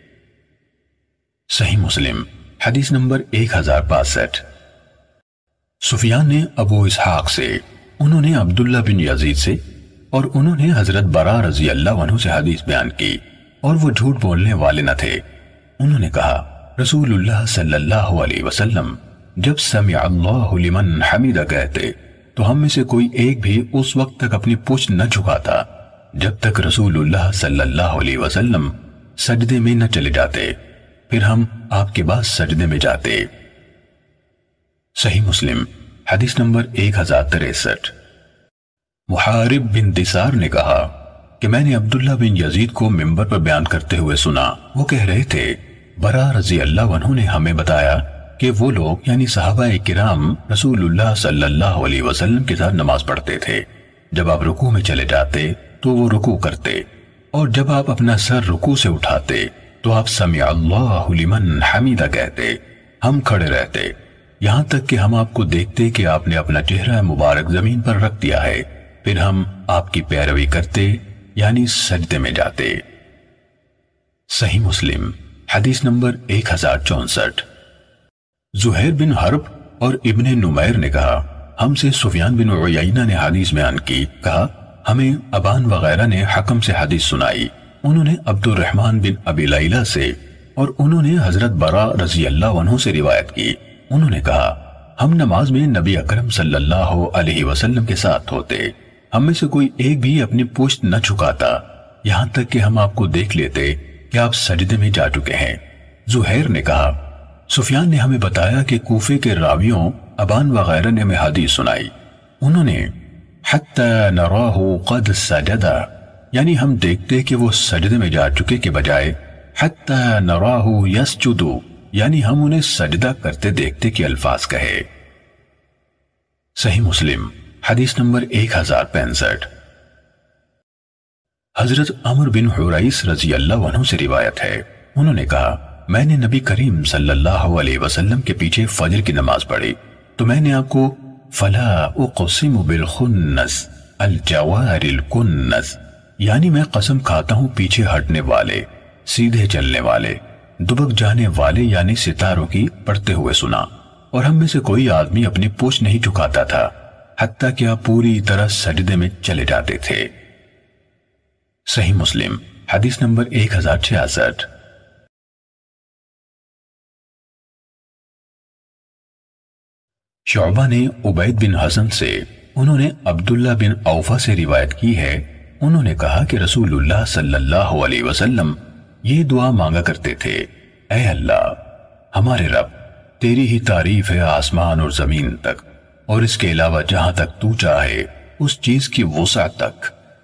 صحیح مسلم حدیث نمبر ایک ہزار باسٹھ۔ سفیان نے ابو اسحاق سے، انہوں نے عبداللہ بن یزید سے، اور انہوں نے حضرت براء رضی اللہ عنہ سے حدیث بیان کی، اور وہ جھوٹ بولنے والے نہ تھے۔ انہوں نے کہا رسول اللہ صلی اللہ علیہ وسلم جب سمع اللہ لمن حمیدہ کہتے تو ہم میں سے کوئی ایک بھی اس وقت تک اپنی پوچھ نہ جھکاتا جب تک رسول اللہ صلی اللہ علیہ وسلم سجدے میں نہ چلے جاتے، پھر ہم آپ کے بعد سجدے میں جاتے۔ صحیح مسلم حدیث نمبر ایک ہزار تریسٹھ۔ محارب بن دثار نے کہا کہ میں نے عبداللہ بن یزید کو منبر پر بیان کرتے ہوئے سنا، وہ کہہ رہے تھے براء رضی اللہ عنہ نے ہمیں بتایا کہ وہ لوگ یعنی صحابہ کرام رسول اللہ صلی اللہ علیہ وسلم کے ساتھ نماز پڑھتے تھے، جب آپ رکوع میں چلے جاتے تو وہ رکوع کرتے، اور جب آپ اپنا سر رکوع سے اٹھاتے تو آپ سمع اللہ لمن حمیدہ کہتے، ہم کھڑے رہتے، یہاں تک کہ ہم آپ کو دیکھتے کہ آپ نے اپنا چہرہ مبارک زمین پر رکھ دیا ہے، پھر ہم آپ کی پیروی کرتے یعنی سجدے میں جاتے۔ صحیح مسلم حدیث نمبر ایک ہزار چونسٹھ۔ زہیر بن حرب اور ابن نمیر نے کہا ہم سے سفیان بن عیینہ نے حدیث بیان کی، کہا ہمیں ابان وغیرہ نے حکم سے حدیث سنائی، انہوں نے عبد الرحمن بن ابی لیلہ سے، اور انہوں نے حضرت براء رضی اللہ عنہ سے روایت کی، انہوں نے کہا ہم نماز میں نبی اکرم صلی اللہ علیہ وسلم کے ساتھ ہوتے، ہم میں سے کوئی ایک بھی اپنی پشت نہ جھکاتا یہاں تک کہ ہم آپ کو دیکھ لیتے کہ آپ سجدے میں جا چکے ہیں۔ زہیر نے کہا سفیان نے ہمیں بتایا کہ کوفے کے راویوں ابان وغیرہ نے ہمیں حدیث سنائی، انہوں نے حتی نراہ قد سجدہ یعنی ہم دیکھتے کہ وہ سجدے میں جا چکے کے بجائے حتی نراہ یسجدو یعنی ہم انہیں سجدہ کرتے دیکھتے کہ الفاظ کہے۔ صحیح مسلم حدیث نمبر ایک ہزار پینسٹھ۔ حضرت عمر بن حریث رضی اللہ عنہ سے روایت ہے، انہوں نے کہا میں نے نبی کریم صلی اللہ علیہ وسلم کے پیچھے فجر کی نماز پڑھی تو میں نے آپ کو فلا اقسم بالخنس الجوار الکنس یعنی میں قسم کھاتا ہوں پیچھے ہٹنے والے، سیدھے چلنے والے، دبک جانے والے یعنی ستاروں کی پڑھتے ہوئے سنا، اور ہم میں سے کوئی آدمی اپنی پوچھ نہیں جھکاتا تھا حتیٰ کہ آپ پوری طرح سجدے میں چلے جاتے تھے۔ صحیح مسلم حدیث نمبر ایک ہزار چھیاسٹھ۔ شعبہ نے عبید بن حسن سے، انہوں نے عبداللہ بن اوفا سے روایت کی ہے، انہوں نے کہا کہ رسول اللہ صلی اللہ علیہ وسلم یہ دعا مانگا کرتے تھے، اے اللہ ہمارے رب تیری ہی تعریف ہے آسمان اور زمین تک، اور اس کے علاوہ جہاں تک تو چاہے اس چیز کی وسعت تک،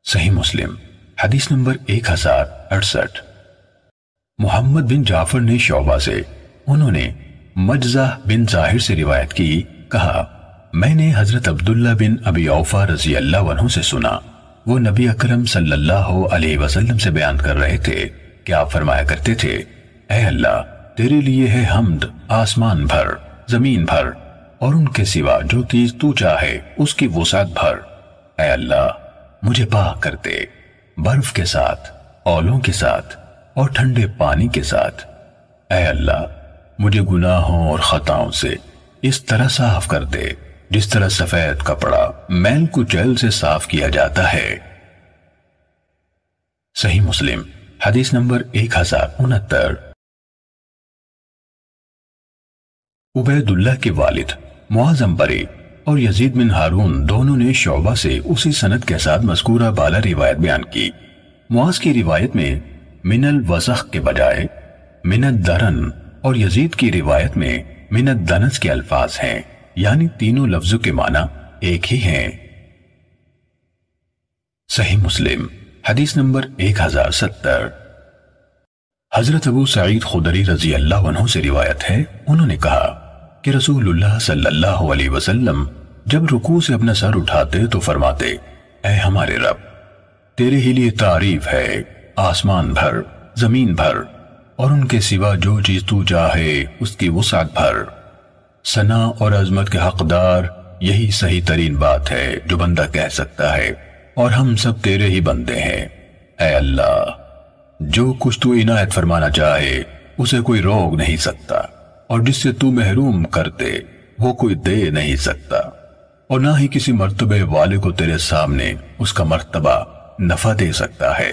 صحیح مسلم حدیث نمبر ایک ہزار اڑسٹھ۔ محمد بن جعفر نے شعبہ سے، انہوں نے مجزہ بن ظاہر سے روایت کی، کہا میں نے حضرت عبداللہ بن ابی اوفا رضی اللہ عنہ سے سنا، وہ نبی اکرم صلی اللہ علیہ وسلم سے بیان کر رہے تھے کہ آپ فرمایا کرتے تھے، اے اللہ تیرے لیے ہے حمد آسمان بھر، زمین بھر، اور ان کے سوا جو چیز تو چاہے اس کی وسعت بھر۔ اے اللہ مجھے پاک کر دے، برف کے ساتھ، اولوں کے ساتھ اور ٹھنڈے پانی کے ساتھ۔ اے اللہ مجھے گناہوں اور خطاؤں سے اس طرح صاف کر دے جس طرح سفید کپڑا میل کچیل سے صاف کیا جاتا ہے۔ صحیح مسلم حدیث نمبر ایک ہزار انہتر۔ عبید اللہ کے والد معاذ عنبری اور یزید بن ہارون دونوں نے شعبہ سے اسی سند کے ساتھ مذکورہ بالا روایت بیان کی۔ معاذ کی روایت میں من الوسخ کے بجائے من الدرن اور یزید کی روایت میں من الدنس کے الفاظ ہیں، یعنی تینوں لفظوں کے معنی ایک ہی ہیں۔ صحیح مسلم حدیث نمبر ایک ہزار ستر۔ حضرت ابو سعید خدری رضی اللہ عنہ سے روایت ہے، انہوں نے کہا کہ رسول اللہ صلی اللہ علیہ وسلم جب رکوع سے اپنا سر اٹھاتے تو فرماتے، اے ہمارے رب تیرے ہی لیے تعریف ہے آسمان بھر، زمین بھر، اور ان کے سوا جو چیز تو چاہے اس کی وسعت بھر۔ ثنا اور عظمت کے حقدار یہی صحیح ترین بات ہے جو بندہ کہہ سکتا ہے، اور ہم سب تیرے ہی بندے ہیں۔ اے اللہ جو کچھ تو عنایت فرمانا چاہے اسے کوئی روک نہیں سکتا، اور جس سے تو محروم کر دے وہ کوئی دے نہیں سکتا، اور نہ ہی کسی مرتبے والے کو تیرے سامنے اس کا مرتبہ نفع دے سکتا ہے۔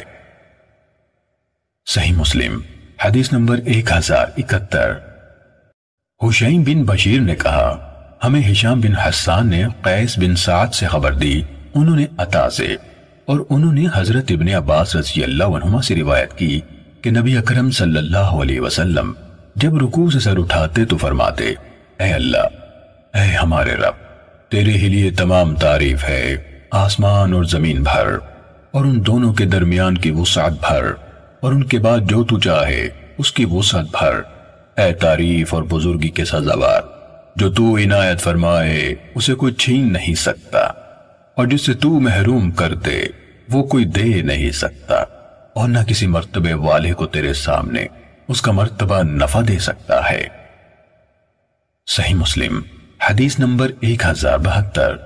صحیح مسلم حدیث نمبر ایک ہزار اکہتر۔ حشیم بن بشیر نے کہا ہمیں ہشام بن حسان نے قیس بن سعد سے خبر دی، انہوں نے عطا سے، اور انہوں نے حضرت ابن عباس رضی اللہ عنہما سے روایت کی کہ نبی اکرم صلی اللہ علیہ وسلم جب رکوع سے سر اٹھاتے تو فرماتے، اے اللہ اے ہمارے رب تیرے ہی لیے تمام تعریف ہے آسمان اور زمین بھر، اور ان دونوں کے درمیان کی وسعت بھر، اور ان کے بعد جو تو چاہے اس کی وسعت بھر۔ اے تعریف اور بزرگی کے سزاوار، جو تو عنایت فرمائے اسے کوئی چھین نہیں سکتا، اور جس سے تو محروم کر دے وہ کوئی دے نہیں سکتا، اور نہ کسی مرتبے والے کو تیرے سامنے اس کا مرتبہ نفع دے سکتا ہے۔ صحیح مسلم حدیث نمبر ایک ہزار بہتر۔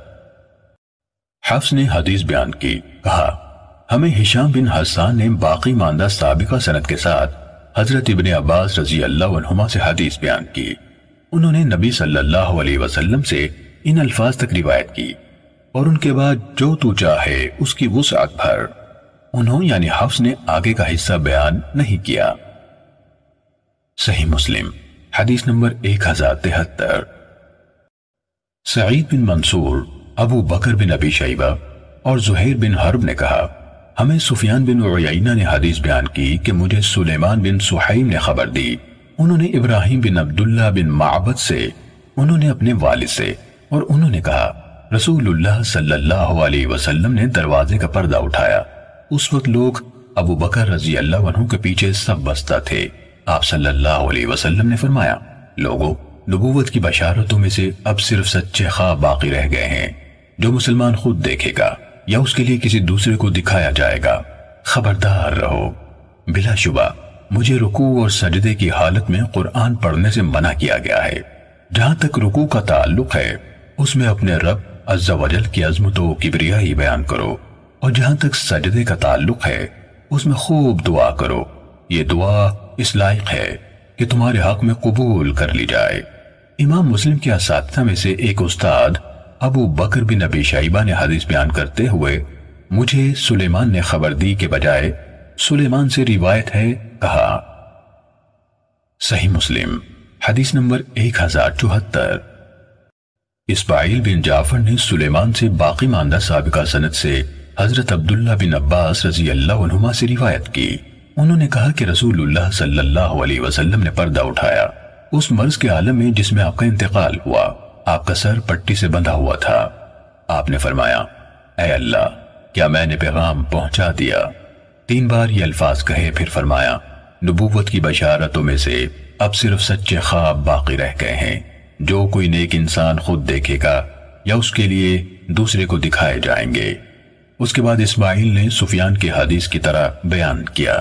حفص نے حدیث بیان کی، کہا ہمیں ہشام بن حسان نے باقی ماندہ سابقہ سند کے ساتھ حضرت ابن عباس رضی اللہ عنہما سے حدیث بیان کی، انہوں نے نبی صلی اللہ علیہ وسلم سے ان الفاظ تک روایت کی، اور ان کے بعد جو تو چاہے اس کی وسعت بھر۔ انہوں یعنی حفص نے آگے کا حصہ بیان نہیں کیا۔ صحیح مسلم حدیث نمبر ایک ہزار تہتر۔ سعید بن منصور، ابو بکر بن ابی شیبہ اور زہیر بن حرب نے کہا ہمیں سفیان بن عیینہ نے حدیث بیان کی کہ مجھے سلیمان بن سحیم نے خبر دی، انہوں نے ابراہیم بن عبداللہ بن معبد سے، انہوں نے اپنے والد سے، اور انہوں نے کہا رسول اللہ صلی اللہ علیہ وسلم نے دروازے کا پردہ اٹھایا، اس وقت لوگ ابو بکر رضی اللہ عنہ کے پیچھے سب بستہ تھے۔ آپ صلی اللہ علیہ وسلم نے فرمایا لوگوں نبوت کی بشارتوں میں سے اب صرف سچے خواب باقی رہ گئے ہیں، جو مسلمان خود دیکھے گا یا اس کے لیے کسی دوسرے کو دکھایا جائے گا، خبردار رہو۔ بلا شبہ مجھے رکوع اور سجدے کی حالت میں قرآن پڑھنے سے منع کیا گیا ہے۔ جہاں تک رکوع کا تعلق ہے اس میں اپنے رب عز و جل کی عظمت و کبریائی بیان کرو، اور جہاں تک سجدے کا تعلق ہے اس میں خوب دعا کرو، یہ دعا اس لائق ہے کہ تمہارے حق میں قبول کر لی جائے۔ امام مسلم کے اساتذہ میں سے ایک استاد ابو بکر بن ابی شیبہ نے حدیث بیان کرتے ہوئے مجھے سلیمان نے خبر دی کے بجائے سلیمان سے روایت ہے کہا۔ صحیح مسلم حدیث نمبر ایک ہزار چوہتر۔ اسماعیل بن جعفر نے سلیمان سے باقی ماندہ سابقہ سند سے حضرت عبداللہ بن عباس رضی اللہ عنہما سے روایت کی، انہوں نے کہا کہ رسول اللہ صلی اللہ علیہ وسلم نے پردہ اٹھایا اس مرض کے عالم میں جس میں آپ کا انتقال ہوا، آپ کا سر پٹی سے بندھا ہوا تھا۔ آپ نے فرمایا اے اللہ کیا میں نے پیغام پہنچا دیا؟ تین بار یہ الفاظ کہے، پھر فرمایا نبوت کی بشارتوں میں سے اب صرف سچے خواب باقی رہ گئے ہیں، جو کوئی نیک انسان خود دیکھے گا یا اس کے لیے دوسرے کو دکھائے جائیں گے۔ اس کے بعد اسماعیل نے سفیان کی حدیث کی طرح بیان کیا۔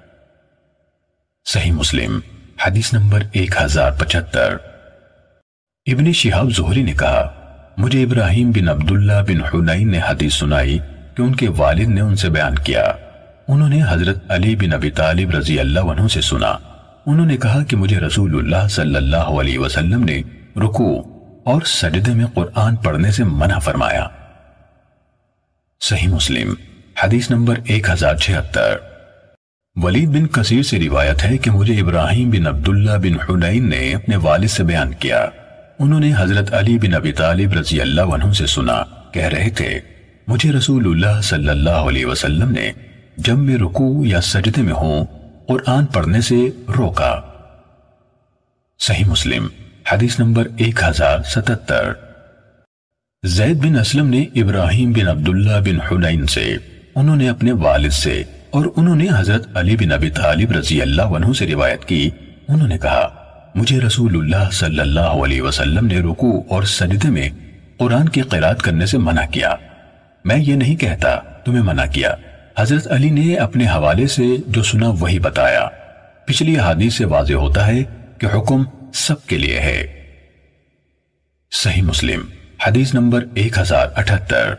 صحیح مسلم حدیث نمبر ایک ہزار پچہتر۔ ابن شہاب زہری نے کہا مجھے ابراہیم بن عبداللہ بن حنین نے حدیث سنائی کہ ان کے والد نے ان سے بیان کیا۔ انہوں نے حضرت علی بن ابی طالب رضی اللہ عنہ سے سنا۔ انہوں نے کہا کہ مجھے رسول اللہ صلی اللہ علیہ وسلم نے رکوع اور سجدے میں قرآن پڑھنے سے منع فرمایا۔ صحیح مسلم حدیث نمبر ایک ہزار چھہتر۔ ولید بن کثیر سے روایت ہے کہ مجھے ابراہیم بن عبداللہ بن حنین نے اپنے والد سے بیان کیا۔ انہوں نے حضرت علی بن ابی طالب رضی اللہ عنہ سے سنا، کہہ رہے تھے مجھے رسول اللہ صلی اللہ علیہ وسلم نے جب میں رکوع یا سجدے میں ہوں قرآن پڑھنے سے روکا۔ صحیح مسلم حدیث نمبر ایک ہزار ستتر۔ زید بن اسلم نے ابراہیم بن عبداللہ بن حنین سے، انہوں نے اپنے والد سے اور انہوں نے حضرت علی بن ابی طالب رضی اللہ عنہ سے روایت کی، انہوں نے کہا مجھے رسول اللہ صلی اللہ علیہ وسلم نے رکوع اور سجدے میں قرآن کی قرات کرنے سے منع کیا۔ میں یہ نہیں کہتا تمہیں منع کیا، حضرت علی نے اپنے حوالے سے جو سنا وہی بتایا۔ پچھلی حدیث سے واضح ہوتا ہے کہ حکم سب کے لیے ہے۔ صحیح مسلم حدیث نمبر ایک ہزار اٹھتر۔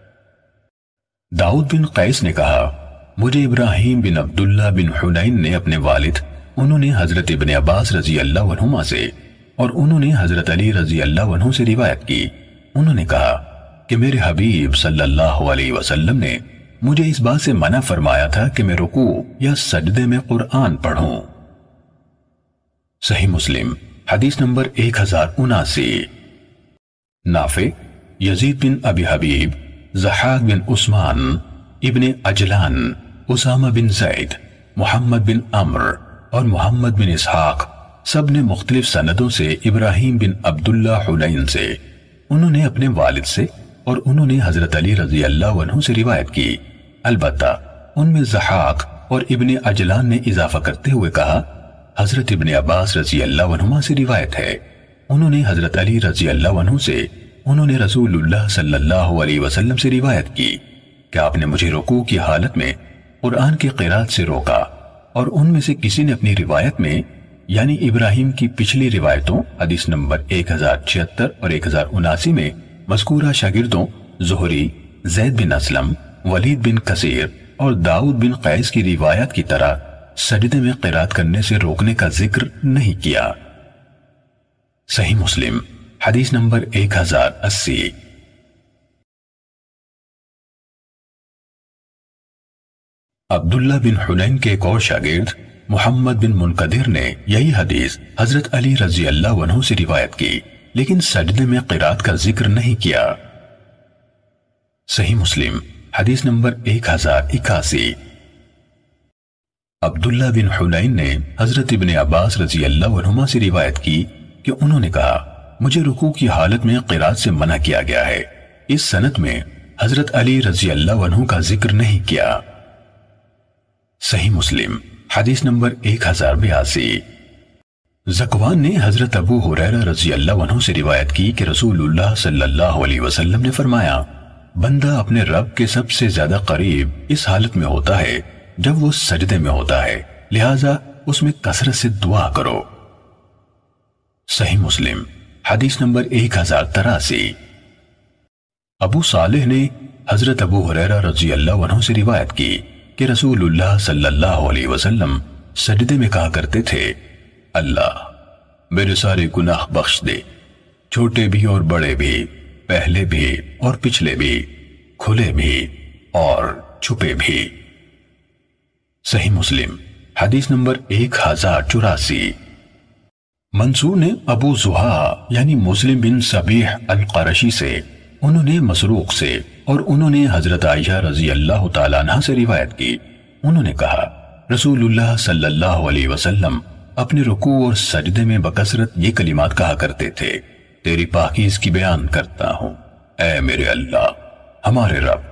داؤد بن قیس نے کہا مجھے ابراہیم بن عبداللہ بن حنین نے اپنے والد، انہوں نے حضرت ابن عباس رضی اللہ عنہما سے اور انہوں نے حضرت علی رضی اللہ عنہ سے روایت کی، انہوں نے کہا کہ میرے حبیب صلی اللہ علیہ وسلم نے مجھے اس بات سے منع فرمایا تھا کہ میں رکوع یا سجدے میں قرآن پڑھوں۔ صحیح مسلم حدیث نمبر ایک ہزار اناسی۔ نافع، یزید بن ابی حبیب، ضحاک بن عثمان، ابن عجلان، اسامہ بن زید، محمد بن عمر اور محمد بن اسحاق سب نے مختلف سندوں سے ابراہیم بن عبداللہ حنین سے، انہوں نے اپنے والد سے اور انہوں نے حضرت علی رضی اللہ عنہ سے روایت کی، البتہ ان میں ضحاک اور ابن عجلان نے اضافہ کرتے ہوئے کہا حضرت ابن عباس رضی اللہ عنہما سے روایت ہے، انہوں نے حضرت علی رضی اللہ عنہ سے، انہوں نے رسول اللہ صلی اللہ علیہ وسلم سے روایت کی کہ آپ نے مجھے رکوع کی حالت میں قرآن کی قرات سے روکا، اور ان میں سے کسی نے اپنی روایت میں یعنی ابراہیم کی پچھلی روایتوں حدیث نمبر ایک ہزار چھہتر اور ایک ہزار اناسی میں مذکورہ شاگردوں زہری، زید بن اسلم، ولید بن کثیر اور داؤد بن قیس کی روایت کی طرح سجدے میں قرات کرنے سے روکنے کا ذکر نہیں کیا۔ صحیح مسلم حدیث نمبر ایک ہزار اسی۔ عبداللہ بن حنین کے ایک اور شاگرد محمد بن منقدر نے یہی حدیث حضرت علی رضی اللہ عنہ سے روایت کی، لیکن سجدے میں قرات کا ذکر نہیں کیا۔ صحیح مسلم حدیث نمبر ایک ہزار اکاسی۔ عبداللہ بن حنین نے حضرت ابن عباس رضی اللہ عنہما سے روایت کی کہ انہوں نے کہا مجھے رکوع کی حالت میں قرات سے منع کیا گیا ہے، اس سند میں حضرت علی رضی اللہ عنہ کا ذکر نہیں کیا۔ صحیح مسلم حدیث نمبر ایک ہزار بیاسی۔ زکوان نے حضرت ابو ہریرہ رضی اللہ عنہ سے روایت کی کہ رسول اللہ صلی اللہ علیہ وسلم نے فرمایا بندہ اپنے رب کے سب سے زیادہ قریب اس حالت میں ہوتا ہے جب وہ سجدے میں ہوتا ہے، لہٰذا اس میں کثرت سے دعا کرو۔ صحیح مسلم حدیث نمبر ایک ہزار تراسی۔ ابو صالح نے حضرت ابو ہریرہ رضی اللہ عنہ سے روایت کی کہ رسول اللہ صلی اللہ علیہ وسلم سجدے میں کہا کرتے تھے اللہ میرے سارے گناہ بخش دے، چھوٹے بھی اور بڑے بھی، پہلے بھی اور پچھلے بھی، کھلے بھی اور چھپے بھی۔ صحیح مسلم حدیث نمبر ایک ہزار چوراسی۔ منصور نے ابو زحا یعنی مسلم بن صبیح القرشی سے، انہوں نے مسروق سے اور انہوں نے حضرت عائشہ رضی اللہ تعالیٰ عنہ سے روایت کی، انہوں نے کہا رسول اللہ صلی اللہ علیہ وسلم اپنے رکوع اور سجدے میں بکثرت یہ کلمات کہا کرتے تھے، تیری پاکیز کی بیان کرتا ہوں، اے میرے اللہ ہمارے رب،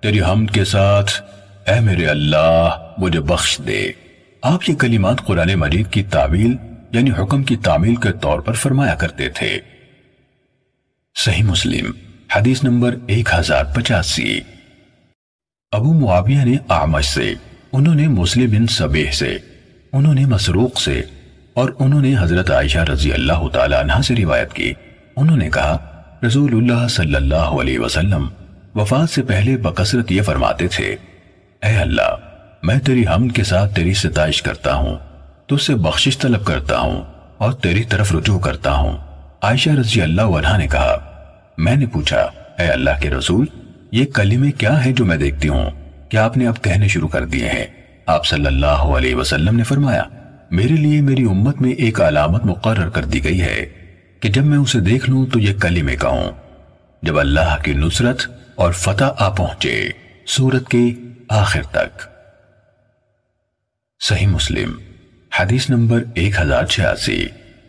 تیری حمد کے ساتھ اے میرے اللہ مجھے بخش دے۔ آپ یہ کلمات قرآن مجید کی تعویل یعنی حکم کی تعمیل کے طور پر فرمایا کرتے تھے۔ صحیح مسلم حدیث نمبر ایک ہزار پچاسی۔ ابو معاویہ نے اعمش سے، انہوں نے مسلم بن صبیح سے، انہوں نے مسروق سے اور انہوں نے حضرت عائشہ رضی اللہ تعالی عنہ سے روایت کی۔ انہوں نے کہا رسول اللہ صلی اللہ علیہ وسلم وفات سے پہلے بکثرت یہ فرماتے تھے، اے اللہ میں تیری حمد کے ساتھ تیری ستائش کرتا ہوں، تجھ سے بخشش طلب کرتا ہوں اور تیری طرف رجوع کرتا ہوں۔ عائشہ رضی اللہ عنہا نے کہا میں نے پوچھا اے اللہ کے رسول یہ کلمے کیا ہیں جو میں دیکھتی ہوں، کیا آپ نے اب کہنے شروع کر دیے ہیں؟ آپ صلی اللہ علیہ وسلم نے فرمایا میرے لیے میری امت میں ایک علامت مقرر کر دی گئی ہے کہ جب میں اسے دیکھ لوں تو یہ کلمے کہوں جب اللہ کی نصرت اور فتح آ پہنچے سورت کے آخر تک۔ صحیح مسلم حدیث نمبر ایک ہزار چھیاسی۔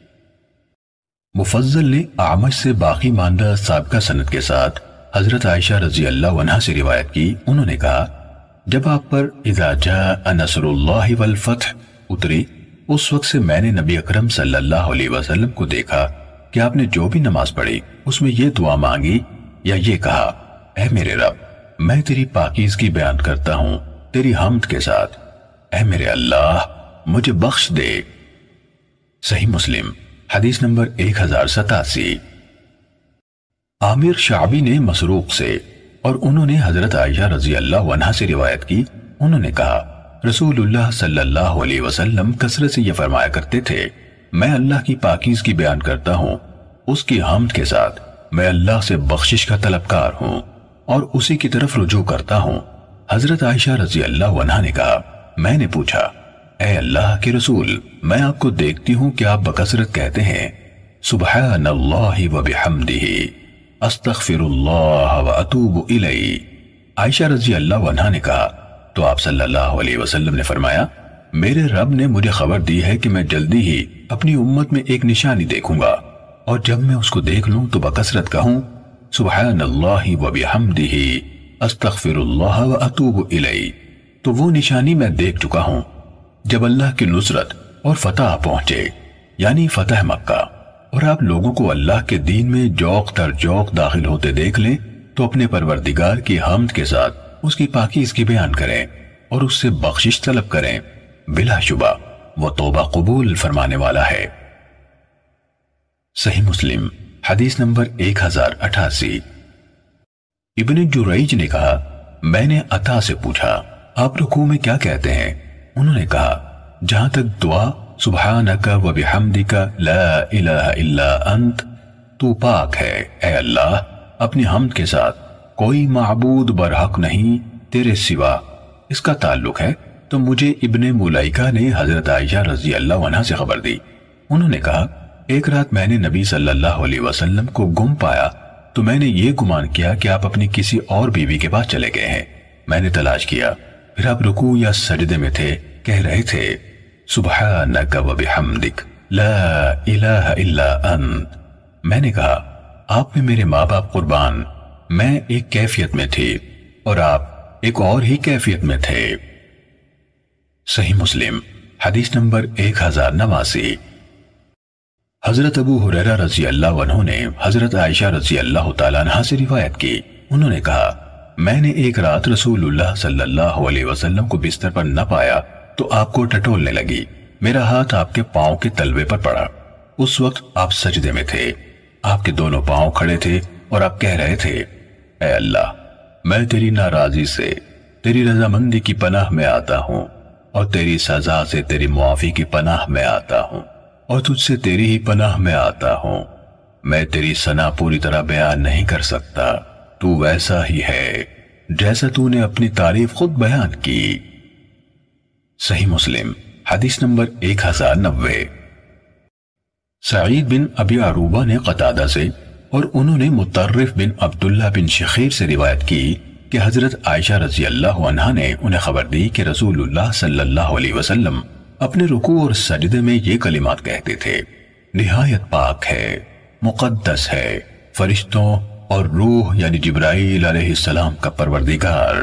مفضل نے اعمش سے باقی ماندہ سابقہ سند کے ساتھ حضرت عائشہ رضی اللہ عنہا سے روایت کی۔ انہوں نے کہا جب آپ پر اذا جاء نصر اللہ والفتح اتری اس وقت سے میں نے نبی اکرم صلی اللہ علیہ وسلم کو دیکھا کہ آپ نے جو بھی نماز پڑھی اس میں یہ دعا مانگی یا یہ کہا اے میرے رب میں تیری پاکیزگی بیان کرتا ہوں تیری حمد کے ساتھ، اے میرے اللہ مجھے بخش دے۔ صحیح مسلم حدیث نمبر ایک ہزار ستاسی۔ عامر شعبی نے مسروق سے اور انہوں نے حضرت عائشہ رضی اللہ عنہا سے روایت کی۔ انہوں نے کہا رسول اللہ صلی اللہ علیہ وسلم کثرت سے یہ فرمایا کرتے تھے میں اللہ کی پاکیزگی بیان کرتا ہوں، اس کی حمد کے ساتھ میں اللہ سے بخشش کا طلبکار ہوں اور اسی کی طرف رجوع کرتا ہوں۔ حضرت عائشہ رضی اللہ عنہا نے کہا میں نے پوچھا اے اللہ کے رسول میں آپ کو دیکھتی ہوں کہ آپ بکثرت کہتے ہیں سبحان اللہ و بحمدہ استغفر اللہ و اتوب الیہ۔ عائشہ رضی اللہ عنہا نے کہا تو آپ صلی اللہ علیہ وسلم نے فرمایا میرے رب نے مجھے خبر دی ہے کہ میں جلدی ہی اپنی امت میں ایک نشانی دیکھوں گا اور جب میں اس کو دیکھ لوں تو بکثرت کہوں سبحان اللہ و بحمدہ استغفر اللہ و اتوب الیہ، تو وہ نشانی میں دیکھ چکا ہوں جب اللہ کی نصرت اور فتح پہنچے یعنی فتح مکہ اور آپ لوگوں کو اللہ کے دین میں جوق تر جوق داخل ہوتے دیکھ لیں تو اپنے پروردگار کی حمد کے ساتھ اس کی پاکیزگی بیان کریں اور اس سے بخشش طلب کریں، بلا شبہ وہ توبہ قبول فرمانے والا ہے۔ صحیح مسلم حدیث نمبر ایک ہزار اٹھاسی۔ ابن جریج نے کہا میں نے عطا سے پوچھا آپ رکوع میں کیا کہتے ہیں؟ انہوں نے کہا جہاں تک دعا سبحانک و بحمدک لا الہ الا انت، تو پاک ہے اے اللہ اپنی حمد کے ساتھ کوئی معبود برحق نہیں تیرے سوا، اس کا تعلق ہے تو مجھے ابن ملائکہ نے حضرت عائشہ رضی اللہ عنہا سے خبر دی۔ انہوں نے کہا ایک رات میں نے نبی صلی اللہ علیہ وسلم کو گم پایا تو میں نے یہ گمان کیا کہ آپ اپنی کسی اور بیوی کے پاس چلے گئے ہیں۔ میں نے تلاش کیا پھر آپ رکوع یا سجدے میں تھے، کہہ رہے تھے سبحانک و بحمدک لا الہ الا انت۔ میں نے کہا آپ میں میرے ماں باپ قربان، میں ایک کیفیت میں تھی اور آپ ایک اور ہی کیفیت میں تھے۔ صحیح مسلم حدیث نمبر ایک ہزار نواسی۔ حضرت ابو ہریرہ رضی اللہ عنہ نے حضرت عائشہ رضی اللہ تعالیٰ عنہ سے روایت کی۔ انہوں نے کہا میں نے ایک رات رسول اللہ صلی اللہ علیہ وسلم کو بستر پر نہ پایا تو آپ کو ٹٹولنے لگی، میرا ہاتھ آپ کے پاؤں کے تلوے پر پڑا۔ اس وقت آپ سجدے میں تھے، آپ کے دونوں پاؤں کھڑے تھے اور آپ کہہ رہے تھے اے اللہ میں تیری ناراضی سے تیری رضامندی کی پناہ میں آتا ہوں اور تیری سزا سے تیری معافی کی پناہ میں آتا ہوں اور تجھ سے تیری ہی پناہ میں آتا ہوں۔ میں تیری ثنا پوری طرح بیان نہیں کر سکتا، تو ویسا ہی ہے جیسا تو نے اپنی تعریف خود بیان کی۔ صحیح مسلم حدیث نمبر ایک ہزار نوے۔ سعید بن ابی عروبہ نے قتادہ سے اور انہوں نے مطرف بن عبداللہ بن شخیر سے روایت کی کہ حضرت عائشہ رضی اللہ عنہا نے انہیں خبر دی کہ رسول اللہ صلی اللہ علیہ وسلم اپنے رکوع اور سجدے میں یہ کلمات کہتے تھے نہایت پاک ہے، مقدس ہے، فرشتوں اور روح یعنی جبرائیل علیہ السلام کا پروردگار۔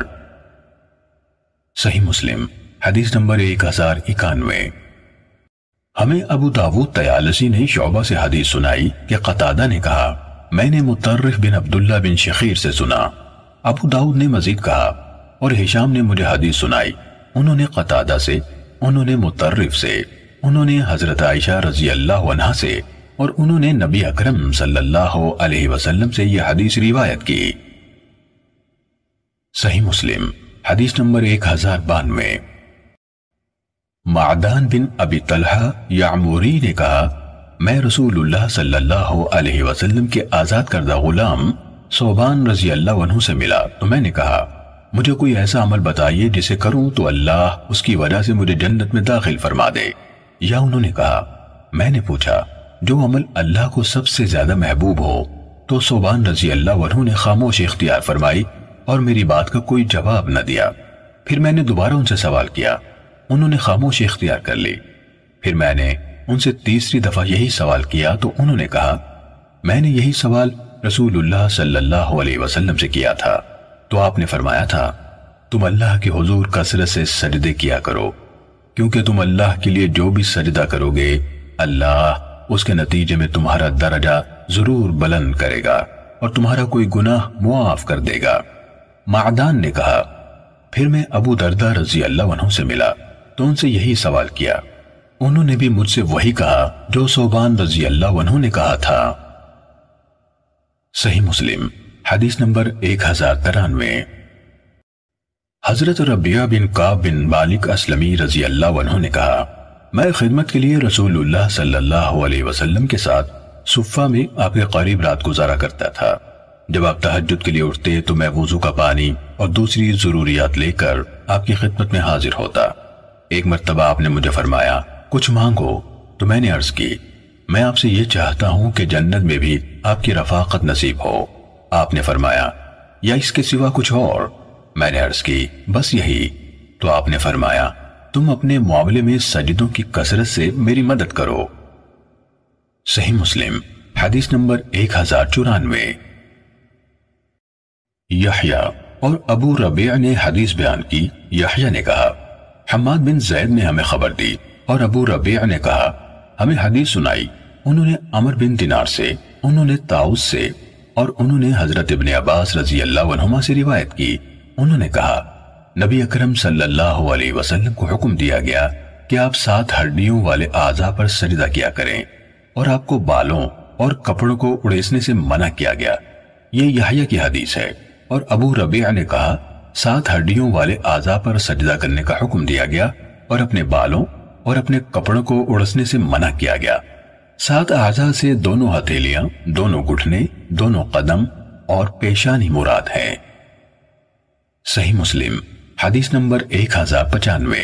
صحیح مسلم حدیث نمبر ایک ہزار اکانوے۔ ہمیں ابو داود طیالسی نے شعبہ سے حدیث سنائی کہ قتادہ نے کہا میں نے مطرف بن عبداللہ بن شخیر سے سنا۔ ابو داود نے مزید کہا اور ہشام نے مجھے حدیث سنائی، انہوں نے قتادہ سے، انہوں نے مطرف سے، انہوں نے حضرت عائشہ رضی اللہ عنہا سے، اور انہوں نے نبی اکرم صلی اللہ علیہ وسلم سے یہ حدیث روایت کی۔ صحیح مسلم حدیث نمبر ایک ہزار بانوے۔ معدان بن ابی طلحہ یعموری نے کہا میں رسول اللہ صلی اللہ علیہ وسلم کے آزاد کردہ غلام ثوبان رضی اللہ عنہ سے ملا تو میں نے کہا مجھے کوئی ایسا عمل بتائیے جسے کروں تو اللہ اس کی وجہ سے مجھے جنت میں داخل فرما دے۔ یا انہوں نے کہا میں نے پوچھا جو عمل اللہ کو سب سے زیادہ محبوب ہو، تو ثوبان رضی اللہ عنہ نے خاموشی اختیار فرمائی اور میری بات کا کوئی جواب نہ دیا۔ پھر میں نے دوبارہ ان سے سوال کیا، انہوں نے خاموشی اختیار کر لی۔ پھر میں نے ان سے تیسری دفعہ یہی سوال کیا تو انہوں نے کہا میں نے یہی سوال رسول اللہ صلی اللہ علیہ وسلم سے کیا تھا تو آپ نے فرمایا تھا تم اللہ کے حضور کثرت سے سجدے کیا کرو، کیونکہ تم اللہ کے لیے جو بھی سجدہ کرو گے اللہ اس کے نتیجے میں تمہارا درجہ ضرور بلند کرے گا اور تمہارا کوئی گناہ معاف کر دے گا۔ معدان نے کہا پھر میں ابو دردہ رضی اللہ عنہ سے ملا تو ان سے یہی سوال کیا، انہوں نے بھی مجھ سے وہی کہا جو ثوبان رضی اللہ عنہ نے کہا تھا۔ صحیح مسلم حدیث نمبر ایک ہزار ترانوے۔ حضرت ربیعہ بن کعب بن مالک اسلمی رضی اللہ عنہ نے کہا میں خدمت کے لیے رسول اللہ صلی اللہ علیہ وسلم کے ساتھ صفہ میں آپ کے قریب رات گزارا کرتا تھا۔ جب آپ تہجد کے لیے اٹھتے تو میں وضو کا پانی اور دوسری ضروریات لے کر آپ کی خدمت میں حاضر ہوتا۔ ایک مرتبہ آپ نے مجھے فرمایا کچھ مانگو تو میں نے عرض کی میں آپ سے یہ چاہتا ہوں کہ جنت میں بھی آپ کی رفاقت نصیب ہو۔ آپ نے فرمایا یا اس کے سوا کچھ اور؟ میں نے عرض کی بس یہی۔ تو آپ نے فرمایا تم اپنے معاملے میں سجدوں کی کثرت سے میری مدد کرو۔ صحیح مسلم حدیث نمبر ایک ہزار چورانوے۔ یحییٰ اور ابو ربیع نے حدیث بیان کی۔ یحییٰ نے کہا حماد بن زید نے ہمیں خبر دی اور ابو ربیع نے کہا ہمیں حدیث سنائی، انہوں نے عمر بن دینار سے، انہوں نے طاؤس سے اور انہوں نے حضرت ابن عباس رضی اللہ عنہما سے روایت کی۔ انہوں نے کہا نبی اکرم صلی اللہ علیہ وسلم کو حکم دیا گیا کہ آپ سات ہڈیوں والے اعضاء پر سجدہ کیا کریں اور آپ کو بالوں اور کپڑوں کو اڑیسنے سے منع کیا گیا۔ یہ یحییٰ کی حدیث ہے۔ اور ابو ربیع نے کہا سات ہڈیوں والے اعضاء پر سجدہ کرنے کا حکم دیا گیا اور اپنے بالوں اور اپنے کپڑوں کو اڑسنے سے منع کیا گیا۔ سات اعضاء سے دونوں ہتھیلیاں، دونوں گھٹنے، دونوں قدم اور پیشانی مراد ہیں۔ صحیح مسلم حدیث نمبر ایک ہزار پچانوے۔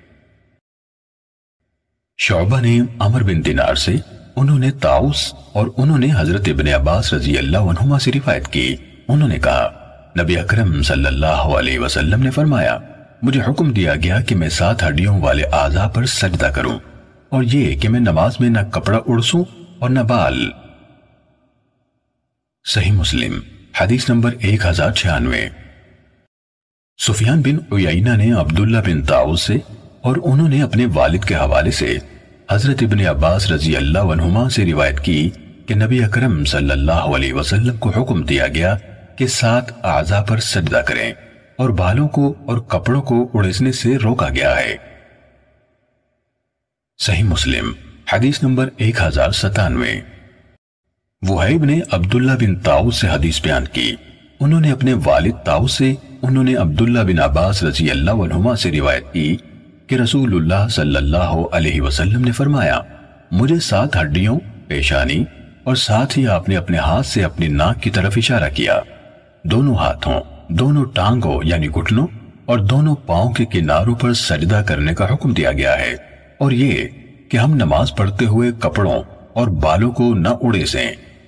شعبہ نے عمر بن دینار سے، انہوں نے طاؤس اور انہوں نے حضرت ابن عباس رضی اللہ عنہما سے روایت کی۔ انہوں نے کہا نبی اکرم صلی اللہ علیہ وسلم نے فرمایا مجھے حکم دیا گیا کہ میں سات ہڈیوں والے اعضاء پر سجدہ کروں اور یہ کہ میں نماز میں نہ کپڑا اڑسوں اور نہ بال۔ صحیح مسلم حدیث نمبر ایک ہزار چھیانوے۔ سفیان بن عیینہ نے عبداللہ بن طاؤس سے اور انہوں نے اپنے والد کے حوالے سے حضرت ابن عباس رضی اللہ عنہما سے روایت کی کہ نبی اکرم صلی اللہ علیہ وسلم کو حکم دیا گیا کہ سات اعضاء پر سجدہ کریں اور بالوں کو اور کپڑوں کو اڑیسنے سے روکا گیا ہے۔ صحیح مسلم حدیث نمبر ایک ہزار ستانوے۔ وہیب نے عبداللہ بن طاؤس سے حدیث بیان کی۔ انہوں نے اپنے والد طاؤس سے، انہوں نے عبداللہ بن عباس رضی اللہ عنہما سے روایت کی کہ رسول اللہ صلی اللہ علیہ وسلم نے فرمایا مجھے سات ہڈیوں، پیشانی اور ساتھ ہی آپ نے اپنے ہاتھ سے اپنی ناک کی طرف اشارہ کیا، دونوں ہاتھوں، دونوں ٹانگوں یعنی گھٹنوں اور دونوں پاؤں کے کناروں پر سجدہ کرنے کا حکم دیا گیا ہے، اور یہ کہ ہم نماز پڑھتے ہوئے کپڑوں اور بالوں کو نہ اڑیسیں۔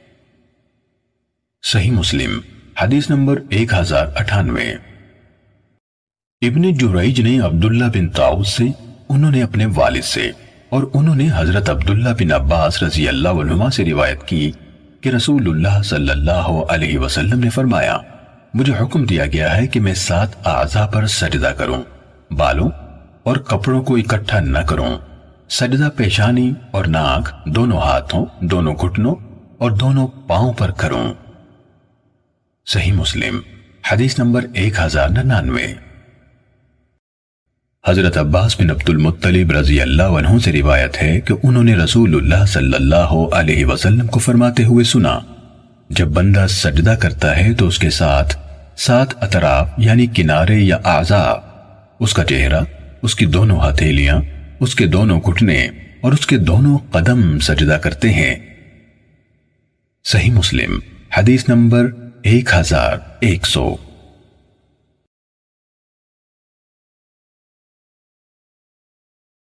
صحیح مسلم حدیث نمبر ایک ہزار اٹھانوے۔ ابن جریج نے عبداللہ بن طاؤس سے، انہوں نے اپنے والد سے اور انہوں نے حضرت عبداللہ بن عباس رضی اللہ عنہما سے روایت کی کہ رسول اللہ صلی اللہ علیہ وسلم نے فرمایا، مجھے حکم دیا گیا ہے کہ میں سات اعضاء پر سجدہ کروں، بالوں اور کپڑوں کو اکٹھا نہ کروں۔ سجدہ پیشانی اور ناک، دونوں ہاتھوں، دونوں گھٹنوں اور دونوں پاؤں پر کروں۔ صحیح مسلم حدیث نمبر ایک ہزار ننانوے۔ حضرت عباس بن عبد المطلب رضی اللہ عنہ سے روایت ہے کہ انہوں نے رسول اللہ صلی اللہ علیہ وسلم کو فرماتے ہوئے سنا، جب بندہ سجدہ کرتا ہے تو اس کے ساتھ سات اطراف یعنی کنارے یا اعضاء، اس کا چہرہ، اس کی دونوں ہتھیلیاں، اس کے دونوں گھٹنے اور اس کے دونوں قدم سجدہ کرتے ہیں۔ صحیح مسلم حدیث نمبر ایک ہزار ایک سو۔